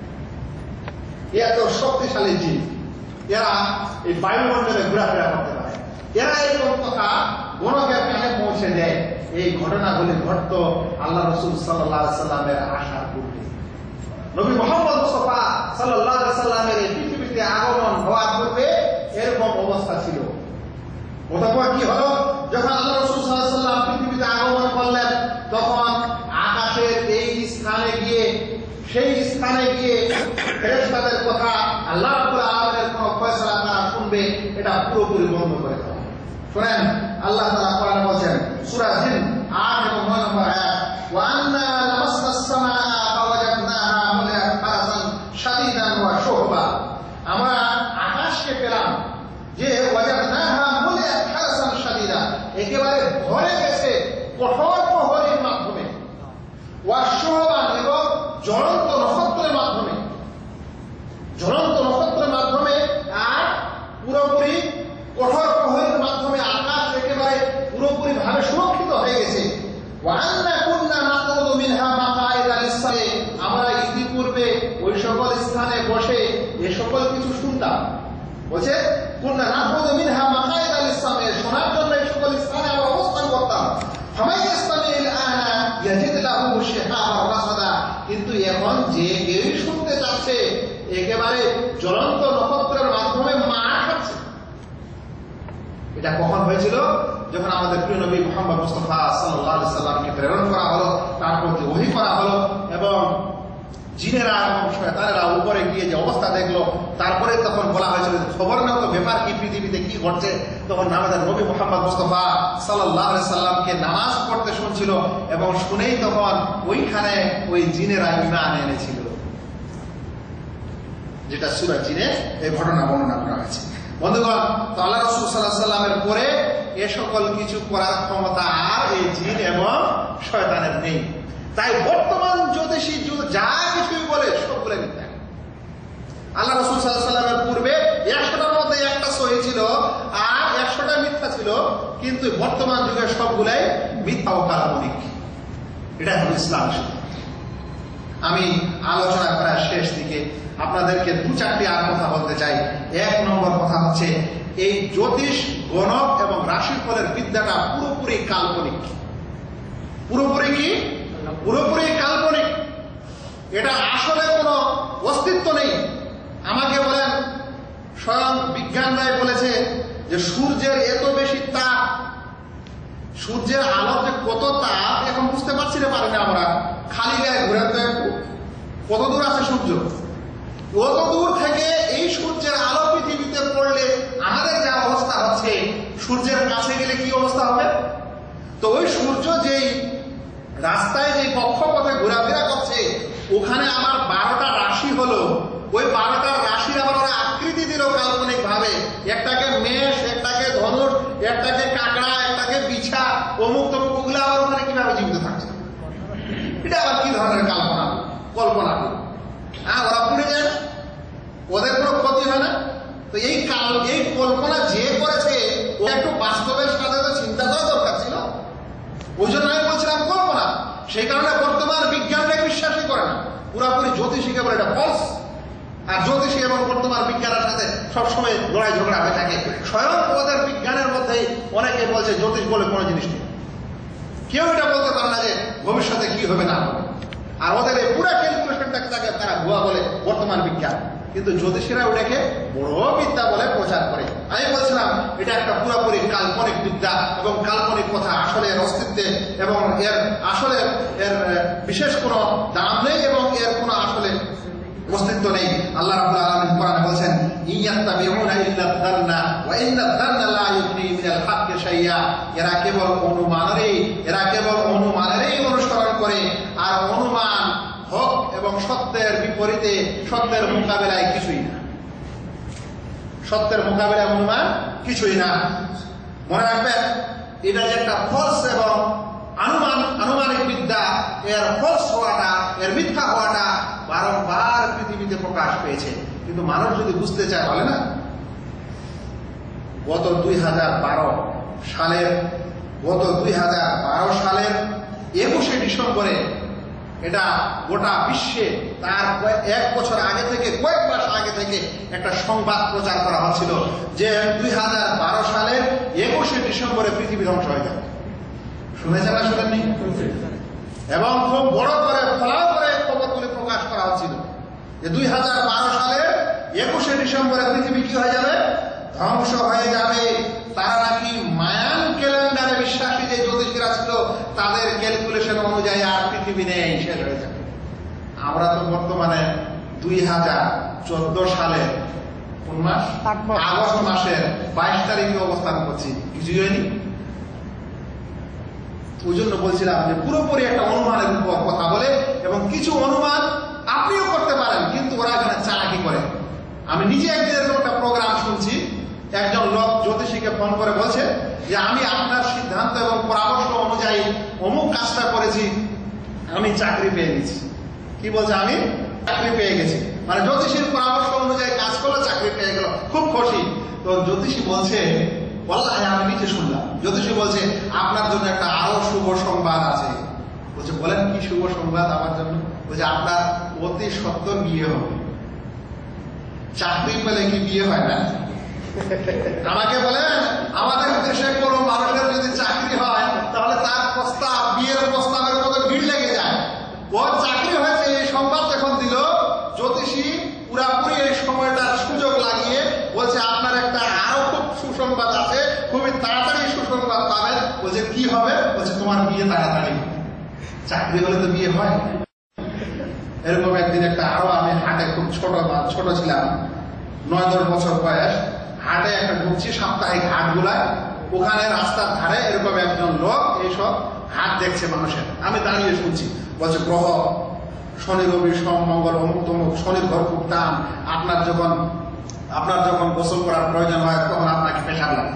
এত শক্তিশালী জিন, এরা এই বায়ুমণ্ডলে ঘোরাফেরা করতে পারে। এরা এরকম কথা গণকের কানে পৌঁছে দেয়। এই ঘটনাগুলি ঘটত আল্লাহ রাসূল সাল্লাল্লাহু আলাইহি সাল্লামের আসার পূর্বে। নবী মুহাম্মদ মুস্তাফা সাল্লাল্লাহু আলাইহি সাল্লামের এই পৃথিবীতে আগমন হওয়ার পূর্বে এরকম অবস্থা ছিল। অতঃপর কি হলো? যখন আল্লাহ রাসূল সাল্লাল্লাহু আলাইহি সাল্লাম পৃথিবীতে আগমন করলেন, তখন আকাশের এই স্থানে গিয়ে, সেই স্থানে গিয়ে ফেরেশতাদের কথা, আল্লাহ রাব্বুল আলামিনের কোন ফয়সালা তারা শুনবে, এটা পুরোপুরি বন্ধ করে দেওয়া। শুনেন, আল্লাহ তাআলা কোরআনে বলেন, সূরা জিন আট এবং নয় নম্বর আয়াত, ওয়া আন্না লামাসনাস সামাআ ফাওয়াজাদনাহা মুলিআত হারাসান শাদীদান ওয়া শুহবা, আমরা আকাশকে পেলাম যে ওয়াজাদনাহা মুলিআত হারাসান শাদীদা, একেবারে ভরে গেছে কঠোর প্রহরীর মাধ্যমে, ওয়া শুহবা, এবং জ্বলন্ত নক্ষত্রের মাধ্যমে, জ্বলন্ত নক্ষত্রের মাধ্যমে, আর পুরোপুরি কঠোর প্রহরীর মাধ্যমে আকাশ একেবারে পুরোপুরি ভাবে সুরক্ষিত হয়ে গেছে। আমরা ইতিপূর্বে ওই সকল স্থানে বসে এ সকল কিছু শুনতাম। বলছে শোনার জন্য এই সকল স্থানে আমরা অবস্থান করতাম। কিন্তু এখন যে কেউ শুনতে চাচ্ছে একেবারে জ্বলন্ত নক্ষত্রের মাধ্যমে মার খাচ্ছে। এটা কখন হয়েছিল? যখন আমাদের প্রিয় নবী মুহাম্মদ মুস্তাফা সাল্লাল্লাহু আলাইহি সাল্লামকে প্রেরণ করা হলো, তার প্রতি ওহী করা হলো, এবং জিনেরা এবং শয়তানেরা উপরে গিয়ে যে অবস্থা দেখলো, তারপরে তখন বলা হয়েছিল খবর নাও তো ব্যাপার কি, পৃথিবীতে কি ঘটছে। তখন আমাদের নবী মুহাম্মদ মুস্তাফা সাল্লাল্লাহু আলাইহি সাল্লামকে নামাজ পড়তে শুনছিল, এবং শুনেই তখন ওইখানে ওই জিনেরা ঈমান এনেছিল, যেটা সূরা জিনে এই ঘটনা বর্ণনা করা হয়েছে। বন্ধুগণ, তো আল্লাহ রাসূল সাল্লাল্লাহু আলাইহি সাল্লামের পরে এ সকল কিছু করার ক্ষমতা আর এই জিন এবং শয়তানের নেই। তাই বর্তমান জ্যোতিষী যা কিছুই বলে সবগুলো মিথ্যা। আল্লাহ রাসূল সাল্লাল্লাহু আলাইহি সাল্লামের পূর্বে একশোটার মধ্যে একটা সহি ছিল, আর একশোটা মিথ্যা ছিল, কিন্তু বর্তমান যুগে সবগুলাই মিথ্যা ও কাল্পনিক। এটা হল ইসলাম। আমি আলোচনা করার শেষ দিকে আপনাদেরকে দু চারটি আর কথা বলতে চাই। এক নম্বর কথা হচ্ছে, এই জ্যোতিষ, গণক এবং রাশিফলের বিদ্যাটা পুরোপুরি কাল্পনিক। পুরোপুরি কি? পুরোপুরি কাল্পনিক। এটা আসলে কোনো অস্তিত্ব নেই। আমাকে বলেন, স্বয়ং বিজ্ঞানরাই বলেছে যে সূর্যের এত বেশি তাপ, সূর্যের আলোর যে কত তাপ এখন বুঝতে পারছি না, পারি না আমরা। খালি গায়ে ঘুরে তো একটু, কত দূর আছে সূর্য, কত দূর থেকে এই সূর্যের আলো পৃথিবীতে পড়লে আমাদের যা অবস্থা হচ্ছে, সূর্যের কাছে গেলে কি অবস্থা হবে? তো ওই সূর্য যেই রাস্তায় যে কক্ষপথে ঘোরাফেরা করছে, ওখানে আমার বারোটা রাশি হলো, ওই বারোটা রাশির আবার ওরা আকৃতি দিল কাল্পনিক ভাবে, একটাকে কাঁকড়া, একটাকে বিছা, অমুক তমুক, ওগুলো আবার ওখানে কিভাবে জীবিত থাকছে? এটা আবার কি ধরনের কল্পনা কল্পনা হ্যাঁ, ওরা পুড়ে যায় না, ওদের কোনো ক্ষতি হয় না। তো এই কাল এই কল্পনা যে করেছে ও একটু বাস্তবের সাথে তো চিন্তা করা দরকার ছিল। ওই জন্য আমি বলছিলাম কল্পনা। সেই কারণে বর্তমান বিজ্ঞানটাকে বিশ্বাসই করে না, পুরাপুরি জ্যোতিষীকে বলে এটা ফলস। আর জ্যোতিষী এবং বর্তমান বিজ্ঞানের সাথে সবসময় লড়াই ঝগড়া হয়ে থাকে। স্বয়ং ওদের বিজ্ঞানের মধ্যেই অনেকে বলছে জ্যোতিষ বলে কোনো জিনিস নেই, কেউ এটা বলতে পারে না যে ভবিষ্যতে কি হবে না হবে। আর ওদের এই পুরো ক্যালকুলেশনটাকে তাকে তারা ভুয়া বলে বর্তমান বিজ্ঞান, কিন্তু জ্যোতিষীরা ওটাকে বড় বিদ্যা বলে প্রচার করে। আমি বলছিলাম এটা একটা পুরোপুরি কাল্পনিক বিদ্যা এবং কাল্পনিক কথা, আসলে এর অস্তিত্বে এবং এর আসলে এর বিশেষ কোনো দাম নেই এবং এর কোনো আসলে অস্তিত্ব নেই। আল্লাহ রাব্বুল আলামিন কোরআনে বলেছেন, ইয়াত্তাবিউনা ইল্লা যান্না ওয়া ইন্না যান্না লা ইউগনি মিনাল হাক্কি শাইয়া। এরা কেবল অনুমানেরই এরা কেবল অনুমানেরই অনুসরণ করে, আর অনুমান হক এবং সত্যের বিপরীতে, সত্যের মোকাবেলায় কিছুই না। সত্যের মোকাবেলায় অনুমান কিছুই না। মনে রাখবেন, এটা যে একটা ফলস এবং অনুমান আনুমানিক বিদ্যা, এর ফলস হওয়াটা, এর মিথ্যা হওয়াটা বারংবার পৃথিবীতে প্রকাশ পেয়েছে। কিন্তু মানুষ যদি বুঝতে চায়, বলে না, গত দুই হাজার বারো সালের গত দুই হাজার বারো সালের একুশে ডিসেম্বরে এটা গোটা বিশ্বে তার এক বছর আগে থেকে, কয়েক মাস আগে থেকে একটা সংবাদ প্রচার করা হচ্ছিল যে দুই হাজার বারো সালের একুশে ডিসেম্বরে পৃথিবী ধ্বংস হয়ে যাবে। শুনেছেন না শুনেননি? এবং খুব বড় করে ফলাও করে খবরগুলি প্রকাশ করা হচ্ছিল যে দুই হাজার বারো সালের একুশে ডিসেম্বরে পৃথিবী কি হয়ে যাবে? ধ্বংস হয়ে যাবে। তারা নাকি মায়ান ক্যালেন্ডারে বিশ্বাসী যে জ্যোতিষীরা ছিল, তাদের ক্যালকুলেশন অনুযায়ী আর পৃথিবী নেই, শেষ হয়ে যাবে। আমরা তো বর্তমানে দুই হাজার চোদ্দ সালে কোন মাস? আগস্ট মাসের বাইশ তারিখে অবস্থান করছি, কিছুই হয়নি। ওই জন্য বলছিলাম যে পুরোপুরি একটা অনুমানের উপর কথা বলে, এবং কিছু অনুমান আপনিও করতে পারেন, কিন্তু ওরা এখানে চালাকি করে। আমি নিজে একদিন এরকম একটা প্রোগ্রাম শুনছি, একজন লোক জ্যোতিষীকে ফোন করে বলছে যে আমি আপনার সিদ্ধান্ত এবং পরামর্শ অনুযায়ী অমুক কাজটা করেছি, আমি চাকরি পেয়ে গেছি। কি বলছে? আমি চাকরি পেয়ে গেছি। মানে জ্যোতিষীর পরামর্শ অনুযায়ী কাজ করলে চাকরি পেয়ে গেল, খুব খুশি। তো জ্যোতিষী বলছে, বললাম আমি নিজে শুনলাম, জ্যোতিষী বলছে আপনার জন্য একটা আরো শুভ সংবাদ আছে। বলছে বলেন কি শুভ সংবাদ আমার জন্য? বলছে আপনার অতি সত্বর বিয়ে হবে। চাকরি পেলে কি বিয়ে হয় না? আমাকে বলেন, আমাদের দেশে কোনো মানুষের যদি চাকরি হয় তাহলে তার প্রস্তাব, বিয়ের প্রস্তাবের মতো ভিড় লেগে যায়। ওর চাকরি হয়েছে এই সংবাদ যখন দিল, জ্যোতিষী পুরাপুরি এই সময়টার সুযোগ লাগিয়ে বলছে আপনার একটা আরো খুব সুসংবাদ আছে, খুবই তাড়াতাড়ি সুসংবাদ পাবেন। বলছে কি হবে? বলছে তোমার বিয়ে তাড়াতাড়ি। চাকরি হলে তো বিয়ে হয়। এরকম একদিন একটা আরো, আমি হাটে খুব ছোট ছোট ছিলাম, নয় দশ বছর বয়স, হাটে একটা ঢুকছি সাপ্তাহিক হাট গুলায়, ওখানে রাস্তার ধারে এরকম একজন লোক এইসব হাট দেখছে মানুষের। আমি দাঁড়িয়ে শুনছি, বলছে গ্রহ শনি রবি সোম মঙ্গল অমুক তমুক, শনির ঘর খুব টান, আপনার যখন আপনার যখন গোসল করার প্রয়োজন হয় তখন আপনাকে পেশাব লাগে।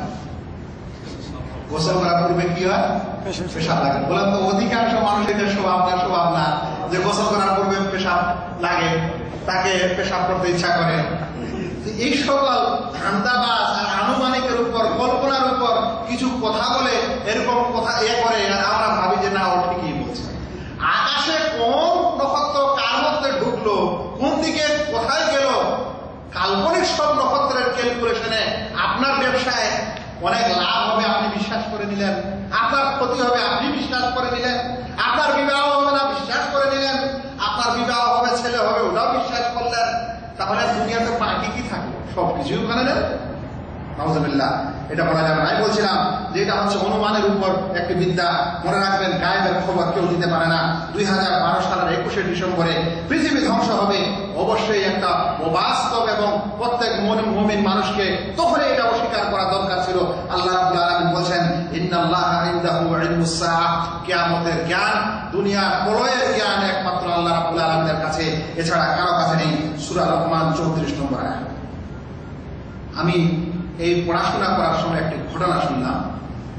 গোসল করার পূর্বে কি হয়? পেশাব লাগে। বলেন তো অধিকাংশ মানুষের স্বভাব না স্বভাব না যে গোসল করার পূর্বে পেশাব লাগে, তাকে পেশাব করতে ইচ্ছা করে। এই সকল ধান্দাবাজ আর আনুমানিকের উপর, কল্পনার উপর কিছু কথা বলে, এরকম কথা এ করে, আর আমরা ভাবি যে না ও ঠিকই বলছে। আকাশে কোন নক্ষত্র কার মধ্যে ঢুকলো, কোন দিকে কোথায় গেল, কাল্পনিক সব নক্ষত্রের ক্যালকুলেশনে আপনার ব্যবসায় অনেক লাভ হবে আপনি বিশ্বাস করে নিলেন, আপনার ক্ষতি হবে আপনি বিশ্বাস করে নিলেন, আপনার বিবাহ হবে না বিশ্বাস করে নিলেন, আপনার বিবাহ হবে, ছেলে হবে, ওটাও বিশ্বাস করলেন। তাহলে দুনিয়াতে বাকি কি থাকলো? সবকিছু ওখানে নেন। নাউজুবিল্লাহ, এটা বলা যাবে না। আমি বলছিলাম যে এটা হচ্ছে অনুমানের উপর একটি বিদ্যা। মনে রাখবেন, গায়েবের খবর কেউ দিতে পারে না। দুই হাজার বারো সালের একুশে ডিসেম্বরে পৃথিবী ধ্বংস হবে, অবশ্যই একটা অবাস্তব, এবং প্রত্যেক মুমিন মানুষকে তখনই এটা অস্বীকার করা দরকার ছিল। আল্লাহ রাব্বুল আলামিন বলেছেন, ইন্নাল্লাহা ইনদাহু ইলমুস সাআহ, কিয়ামতের জ্ঞান, দুনিয়ার প্রলয়ের জ্ঞান একমাত্র আল্লাহ রাব্বুল আলামিনের কাছে, এছাড়া কারো কাছে নেই। সূরা লোকমান চৌত্রিশ নম্বর আয়াত। আমি এই পড়াশোনা করার সময় একটি ঘটনা শুনলাম।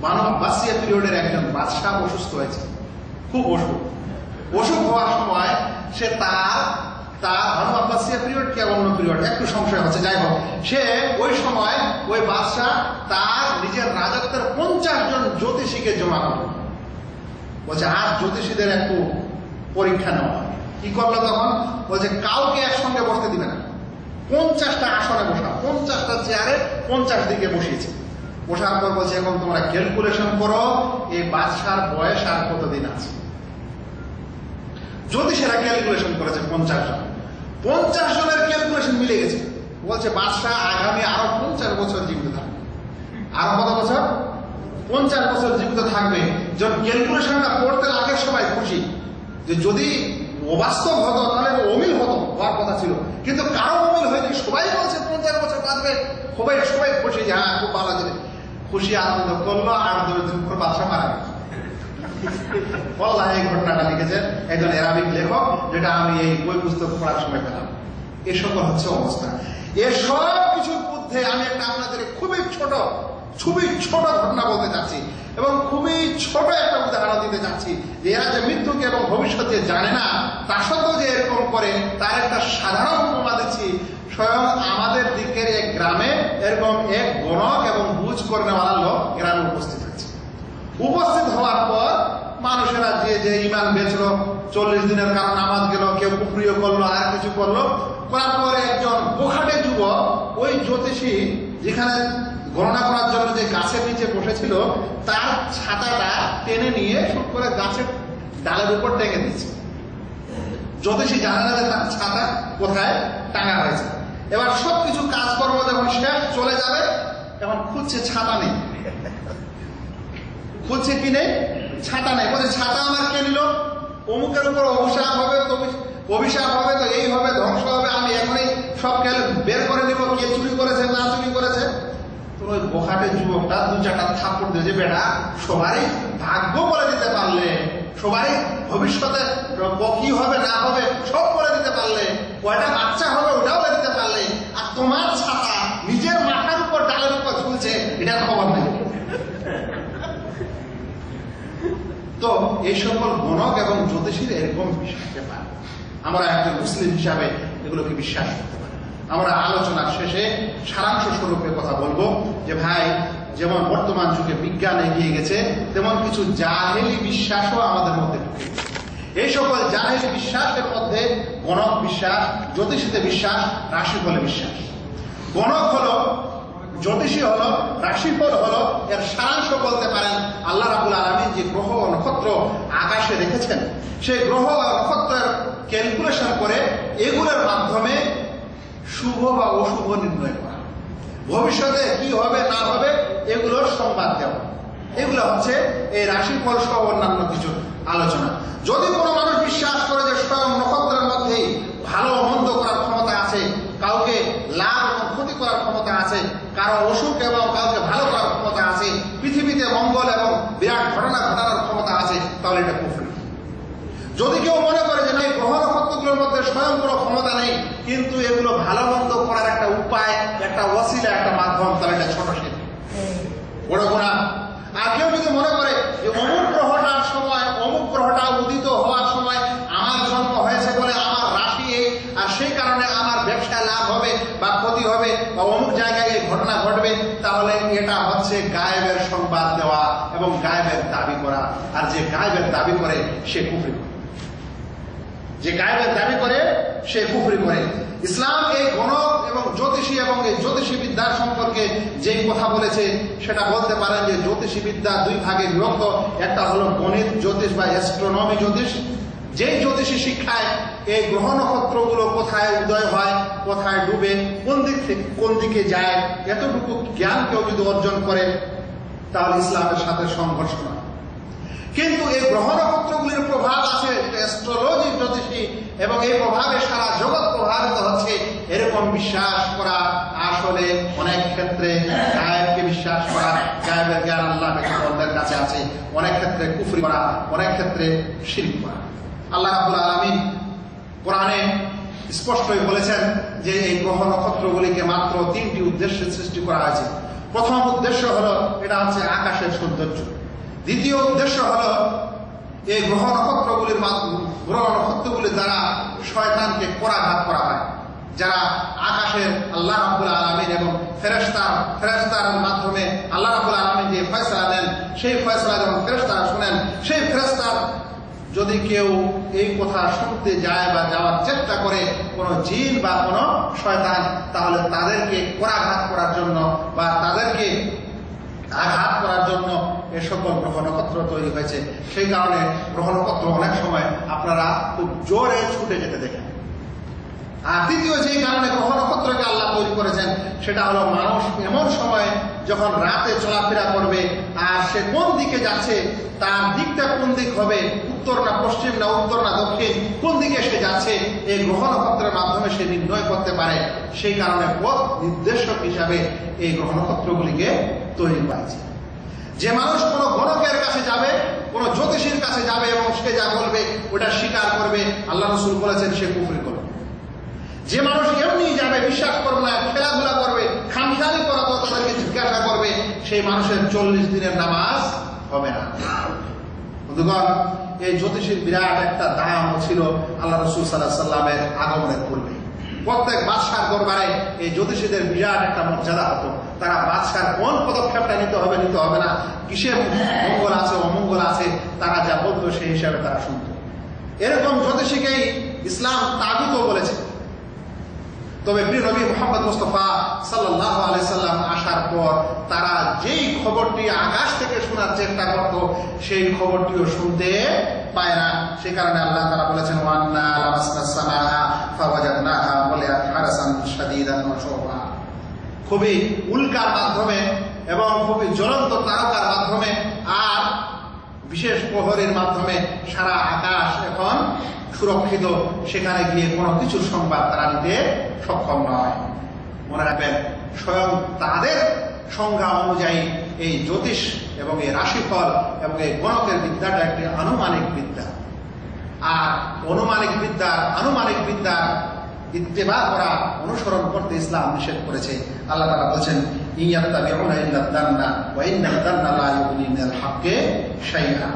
বানু আব্বাসিয়া পিরিয়ডের একজন বাদশাহ অসুস্থ হয়েছে, খুব অসুখ। অসুখ হওয়ার সময় সে তার তার বানু আব্বাসিয়া পিরিয়ড কি অন্য পিরিয়ড একটু সংশয় হচ্ছে, যাই হোক, সে ওই সময় ওই বাদশাহ তার নিজের রাজত্বের পঞ্চাশ জন জ্যোতিষীকে জমা করল। বলছে আর জ্যোতিষীদের একটু পরীক্ষা নেওয়া। কি করলো তখন? বলছে কাউকে একসঙ্গে বসতে দিবে না, পঞ্চাশটা আসনে বসা, পঞ্চাশটা চেয়ারে পঞ্চাশ দিকে বসিয়েছে। বসার পর বলছে এখন তোমরা ক্যালকুলেশন করো এই বাদশার বয়স আর কতদিন আছে। জ্যোতিষেরা ক্যালকুলেশন করেছে পঞ্চাশ জন, পঞ্চাশ জনের ক্যালকুলেশন মিলে গেছে। বলছে বাদশাহ আগামী আরো পঞ্চাশ বছর জীবিত থাকবে। আরো কত বছর? পঞ্চাশ বছর জীবিত থাকবে। যখন ক্যালকুলেশনটা করতে আগে সবাই খুশি, যে যদি অবাস্তব হতো তাহলে অমিল হতো, হওয়ার কথা ছিল, কিন্তু কারো অমিল হয়নি, সবাই বলছে পঞ্চাশ বছর বাঁচবে, সবাই সবাই খুশি, যে হ্যাঁ খুব ভালো জিনিস, খুশি আনন্দ করলো। আর দুই দিন পর বাদশাহ মারা গেছে। এই ঘটনাটা লিখেছেন একজন আরবিক লেখক, যেটা আমি এই বই পুস্তক পড়ার সময় পেলাম। এ সকল হচ্ছে অবস্থা। এসব কিছুর মধ্যে আমি একটা আপনাদের খুবই ছোট খুবই ছোট ঘটনা বলতে চাচ্ছি এবং খুবই ছোট একটা উদাহরণ দিতে চাচ্ছি, যে এরা যে মৃত্যুকে এবং ভবিষ্যতে জানে না, তা সত্ত্বেও যে এরকম করে, তার একটা সাধারণ উপমা দিচ্ছি। স্বয়ং আমাদের দিকের এক গ্রামে এরকম এক গণক এবং বুঝ করে নেওয়ার লোক গ্রামে উপস্থিত হয়েছে। উপস্থিত হওয়ার পর মানুষেরা যে যে ইমান বেচলো, চল্লিশ দিনের কারণ নামাজ গেল, কেউ কুফরিও করলো, আর কিছু করলো। করার পরে একজন বোখাটে যুবক ওই জ্যোতিষী যেখানে গণনা করার জন্য যে গাছের নিচে বসেছিল তার ছাতাটা টেনে নিয়ে শুট করে গাছের ডালের উপর টেনে দিচ্ছে। জ্যোতিষী জানে না যে তার ছাতা কোথায় টাঙা হয়েছে। এবার সবকিছু কাজকর্ম যখন শেষ চলে যাবে, এখন খুঁজছে, ছাতা নেই। খুঁজছে কি নেই? ছাতা নেই। বলছে ছাতা আমার কে নিল? অমুকের উপর অভিশাপ হবে, তো অভিশাপ হবে, তো এই হবে, ধ্বংস হবে, আমি এখনই সব খেলে বের করে নিব, কে চুরি করেছে না চুরি করেছে। তো ওই বোখাটে যুবকটা দু চারটা থাপ্পড় দিয়েছে, বেটা সবারই ভাগ্য বলে দিতে পারলে, সবারই ভবিষ্যতে কি হবে না হবে সব বলে দিতে পারলে, কয়টা বাচ্চা হবে ওটাও বলে দিতে পারলে, আর তোমার ছাতা নিজের মাথার উপর ডালের উপর ঝুলছে, এটার খবর নেই। তো এই সকল গণক এবং জ্যোতিষীর এরকম বিশ্বাসকে পারে। আমরা একজন মুসলিম হিসাবে এগুলোকে বিশ্বাস করতে পারি। আমরা আলোচনার শেষে সারাংশ স্বরূপে কথা বলবো যে ভাই, যেমন বর্তমান যুগে বিজ্ঞান এগিয়ে গেছে, তেমন কিছু জাহেলি বিশ্বাসও আমাদের মধ্যে ঢুকে গেছে। এই সকল জাহেলি বিশ্বাসের মধ্যে গণক বিশ্বাস, জ্যোতিষীতে বিশ্বাস, রাশিফলে বিশ্বাস। গণক হলো, জ্যোতিষী হলো, রাশিফল হলো, এর সারাংশ বলতে পারেন আল্লাহ রাব্বুল আলামিন যে গ্রহ ও নক্ষত্র আকাশে রেখেছেন, সেই গ্রহ ও নক্ষত্রের ক্যালকুলেশন করে এগুলোর মাধ্যমে শুভ বা অশুভ নির্ণয় করা, ভবিষ্যতে কি হবে না হবে এগুলোর সংবাদ দেওয়া। এগুলো হচ্ছে এই রাশিফল সহ অন্যান্য কিছু আলোচনা। যদি কোনো মানুষ বিশ্বাস করে যে স্বয়ং নক্ষত্রের মধ্যেই ভালো মন্দ করার ক্ষমতা আছে, কাউকে লাভ এবং ক্ষতি করার ক্ষমতা আছে, কারো অসুখ এবং কাউকে ভালো করার ক্ষমতা আছে, পৃথিবীতে মঙ্গল এবং বিরাট ঘটনা ঘটানোর ক্ষমতা আছে, তাহলে এটা কুফরি। যদি কেউ মনে করে যে না, গ্রহ নক্ষত্রগুলোর মধ্যে স্বয়ং কোনো ক্ষমতা নেই, কিন্তু এগুলো ভালো মন্দ করার একটা উপায়, একটা ওসিলা, একটা মাধ্যম, তাহলে এটা ছোট শিল্প, বড় গুনাহ। আর কেউ যদি মনে করে যে অমুক গ্রহটার সময়, অমুক গ্রহটা উদিত হওয়ার সময় আমার জন্ম হয়েছে বলে আমার রাশি এই, আর সেই কারণে আমার ব্যবসায় লাভ হবে বা ক্ষতি হবে বা অমুক জায়গায় এই ঘটনা ঘটবে, তাহলে এটা হচ্ছে গায়েবের সংবাদ দেওয়া এবং গায়েবের দাবি করা। আর যে গায়েবের দাবি করে সে কুফরি করে, যে গায়েবের দাবি করে সে কুফরি করে। ইসলাম এই গণক এবং জ্যোতিষী এবং এই জ্যোতিষী বিদ্যার সম্পর্কে যে কথা বলেছে, সেটা বলতে পারেন যে জ্যোতিষী বিদ্যা দুই ভাগে বিভক্ত। একটা হলো গণিত জ্যোতিষ বা অ্যাস্ট্রোনমি জ্যোতিষ, যেই জ্যোতিষী শিক্ষায় এই গ্রহ নক্ষত্রগুলো কোথায় উদয় হয়, কোথায় ডুবে, কোন দিক থেকে কোন দিকে যায়, এতটুকু জ্ঞান কেউ যদি অর্জন করে তাহলে ইসলামের সাথে সংঘর্ষ নয়। কিন্তু এই গ্রহ নক্ষত্রগুলির প্রভাব আছে অ্যাস্ট্রোলজি জ্যোতিষী, এবং এই প্রভাবে সারা জগৎ প্রভাবিত হচ্ছে, এরকম বিশ্বাস করা আসলে অনেক ক্ষেত্রে গায়েবকে বিশ্বাস করা, গায়েবের জ্ঞান আল্লাহ ব্যক্তিদের কাছে আছে, অনেক ক্ষেত্রে কুফরি করা, অনেক ক্ষেত্রে শিরক করা। আল্লাহ রাব্বুল আলামিন কোরআনে স্পষ্টই বলেছেন যে এই গ্রহ নক্ষত্রগুলিকে মাত্র তিনটি উদ্দেশ্যে সৃষ্টি করা হয়েছে। প্রথম উদ্দেশ্য হলো এটা হচ্ছে আকাশের সৌন্দর্য। দ্বিতীয় উদ্দেশ্য হলো এই গ্রহ নক্ষত্রগুলির গ্রহ নক্ষত্রগুলির দ্বারা শয়তানকে পরাঘাত করা হয়। যারা আকাশের আল্লাহ রাব্বুল আলামিন এবং ফেরেশতা ফেরেশতার মাধ্যমে আল্লাহ রাব্বুল আলামিন যে ফয়সালা দেন, সেই ফয়সালা যখন ফেরেশতারা শুনেন, সেই ফেরেশতার যদি কেউ এই কথা শুনতে যায় বা যাওয়ার চেষ্টা করে কোনো জিন বা কোনো শয়তান, তাহলে তাদেরকে পরাঘাত করার জন্য বা তাদেরকে আঘাত করার জন্য এ সকল গ্রহ নক্ষত্র তৈরি হয়েছে। সেই কারণে গ্রহ নক্ষত্র অনেক সময় আপনারা খুব জোরে ছুটে যেতে দেখেন। আর তৃতীয় যে কারণে গ্রহ নক্ষত্রকে আল্লাহ তৈরি করেছেন সেটা হলো মানুষ এমন সময় যখন রাতে চলাফেরা করবে আর সে কোন দিকে যাচ্ছে, তার দিকটা কোন দিক হবে, উত্তর না পশ্চিম না উত্তর না দক্ষিণ, কোন দিকে সে যাচ্ছে, এই গ্রহ নক্ষত্রের মাধ্যমে সে নির্ণয় করতে পারে। সেই কারণে পথ নির্দেশক হিসাবে এই গ্রহ নক্ষত্রগুলিকে তৈরি করেছে। যে মানুষ কোনো গণকের কাছে যাবে, কোনো জ্যোতিষীর কাছে যাবে এবং সে যা বলবে ওটা স্বীকার করবে, আল্লাহ রাসূল বলেছেন সে কুফরি করবে। যে মানুষ এমনি যাবে, বিশ্বাস করবে না, খেলাধুলা করবে, খামখেয়ালি করা তো তাদেরকে জিজ্ঞাসা করবে, সেই মানুষের চল্লিশ দিনের নামাজ হবে না। বন্ধুগণ, এই জ্যোতিষীর বিরাট একটা দাম ছিল আল্লাহ রাসূল সাল্লাল্লাহু আলাইহি সাল্লামের আগমনের পূর্বে। প্রত্যেক বাদশার দরবারে এই জ্যোতিষীদের বিরাট একটা মর্যাদা হতো। তারা বাদশার কোন পদক্ষেপটা নিতে হবে নিতে হবে না, কিসের মঙ্গল আছে অমঙ্গল আছে, তারা যা বলতো সেই হিসাবে তারা শুনত। এরকম জ্যোতিষীকেই ইসলাম তাগুত বলেছে। তবে প্রিয় নবী মুহাম্মদ মুস্তাফা সাল্লাল্লাহু আলাইহি সাল্লাম আসার পর তারা যেই খবরটি আকাশ থেকে শোনার চেষ্টা করত, সেই খবরটিও শুনতে পায় না। সে কারণে আল্লাহ তাআলা বলেছেন, ওয়ান্না লামাসনাস সামাআ ফাওয়াজাদনাহা মুলিআত হারাসান শাদীদান ওয়া শুবা। খুবই উল্কার মাধ্যমে এবং খুবই জ্বলন্ত তারকার মাধ্যমে আর বিশেষ প্রহরীর মাধ্যমে সারা আকাশ এখন সুরক্ষিত। সেখানে গিয়ে কোনো কিছুর সংবাদ তারা নিতে সক্ষম নয়। মনে রাখবেন, স্বয়ং তাদের সংজ্ঞা অনুযায়ী এই জ্যোতিষ এবং এই রাশিফল এবং এই গণকের বিদ্যাটা একটি আনুমানিক বিদ্যা। আর অনুমানিক বিদ্যার আনুমানিক বিদ্যার ইত্তেবা করা, অনুসরণ করতে ইসলাম নিষেধ করেছে। আল্লাহ তাআলা বলেছেন, ইয়াত্তাবিউনা ইল্লা যান্না ওয়া ইন্নাল যান্না লা ইউগনি মিনাল হাক্কি শাইআ।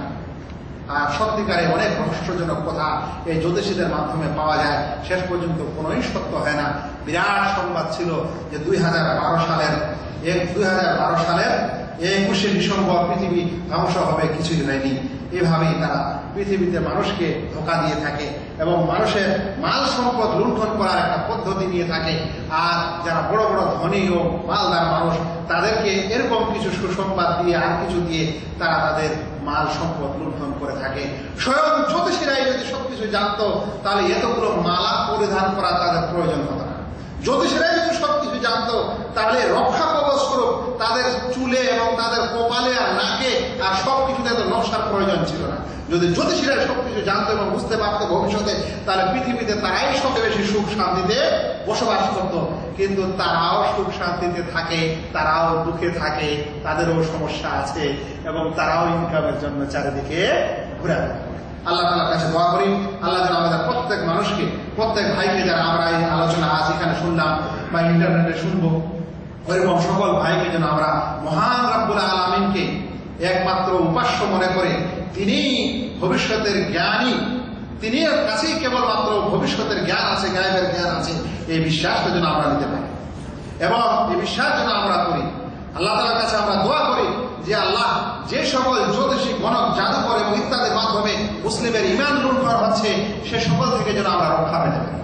আর সত্যিকারে অনেক রহস্যজনক কথা এই জ্যোতিষীদের মাধ্যমে পাওয়া যায়, শেষ পর্যন্ত কোনোই সত্য হয় না। বিরাট সংবাদ ছিল যে দুই হাজার বারো সালের দুই হাজার বারো সালের একুশে ডিসেম্বর পৃথিবী ধ্বংস হবে, কিছুই হয়নি। এভাবেই তারা পৃথিবীতে মানুষকে ধোঁকা দিয়ে থাকে এবং মানুষের মাল সম্পদ লুণ্ঠন করার একটা পদ্ধতি নিয়ে থাকে। আর যারা বড় বড় ধনী ও মালদার মানুষ, তাদেরকে এরকম কিছু সুসংবাদ দিয়ে আর কিছু দিয়ে তারা তাদের মাল সম্পদ লুণ্ঠন করে থাকে। স্বয়ং জ্যোতিষীরাই যদি সবকিছু জানতো, তাহলে এতগুলো মালা পরিধান করা তাদের প্রয়োজন হতো না। জ্যোতিষীরাই যদি সবকিছু জানতো, তাহলে রক্ষা কবচ স্বরূপ তাদের চুলে এবং তাদের কপালে আর নাকে আর সবকিছুতে এত নকশার প্রয়োজন ছিল না। যদি জ্যোতিষীরা সবকিছু জানতো এবং বুঝতে পারতো ভবিষ্যতে, তাহলে পৃথিবীতে তারাই সবচেয়ে বেশি সুখ শান্তিতে বসবাস করত। কিন্তু তারাও সুখ শান্তিতে থাকে, তারাও দুঃখে থাকে, তাদেরও সমস্যা আছে এবং তারাও ইনকামের জন্য চারিদিকে ঘুরে বেড়ায়। আল্লাহ তাআলার কাছে দোয়া করি, আল্লাহ যেন আমাদের প্রত্যেক মানুষকে, প্রত্যেক ভাইকে, যারা আমরা এই আলোচনা আজ এখানে শুনলাম বা ইন্টারনেটে শুনবো, ওইরকম সকল ভাইকে যেন আমরা মহান রব্বুল আলামিনকে একমাত্র উপাস্য মনে করে, তিনি ভবিষ্যতের জ্ঞানী, তিনি কাছেই কেবলমাত্র ভবিষ্যতের জ্ঞান আছে, গায়েবের জ্ঞান আছে, এই বিশ্বাসটা যেন আমরা নিতে পারি এবং এই বিশ্বাস যেন আমরা করি। আল্লাহ তাআলার কাছে আমরা দোয়া করি যে আল্লাহ, যে সকল জ্যোতিষী, গণক, জাদুকর এবং ইত্যাদির মাধ্যমে মুসলিমের ঈমান লুণ্ঠন হচ্ছে, সে সকল থেকে যেন আমরা রক্ষা পেতে পারি।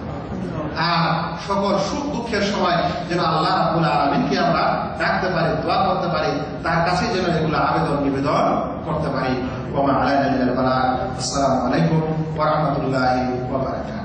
আর সকল সুখ দুঃখের সময় যেন আল্লাহ রাব্বুল আলামিনকে আমরা ডাকতে পারি, দোয়া করতে পারি, তার কাছে যেন এগুলো আবেদন নিবেদন করতে পারি। ওয়া মা আলাইনা ইল্লাল বালাগ। আসসালামু আলাইকুম ওয়া রাহমাতুল্লাহি ওয়া বারাকাতুহু।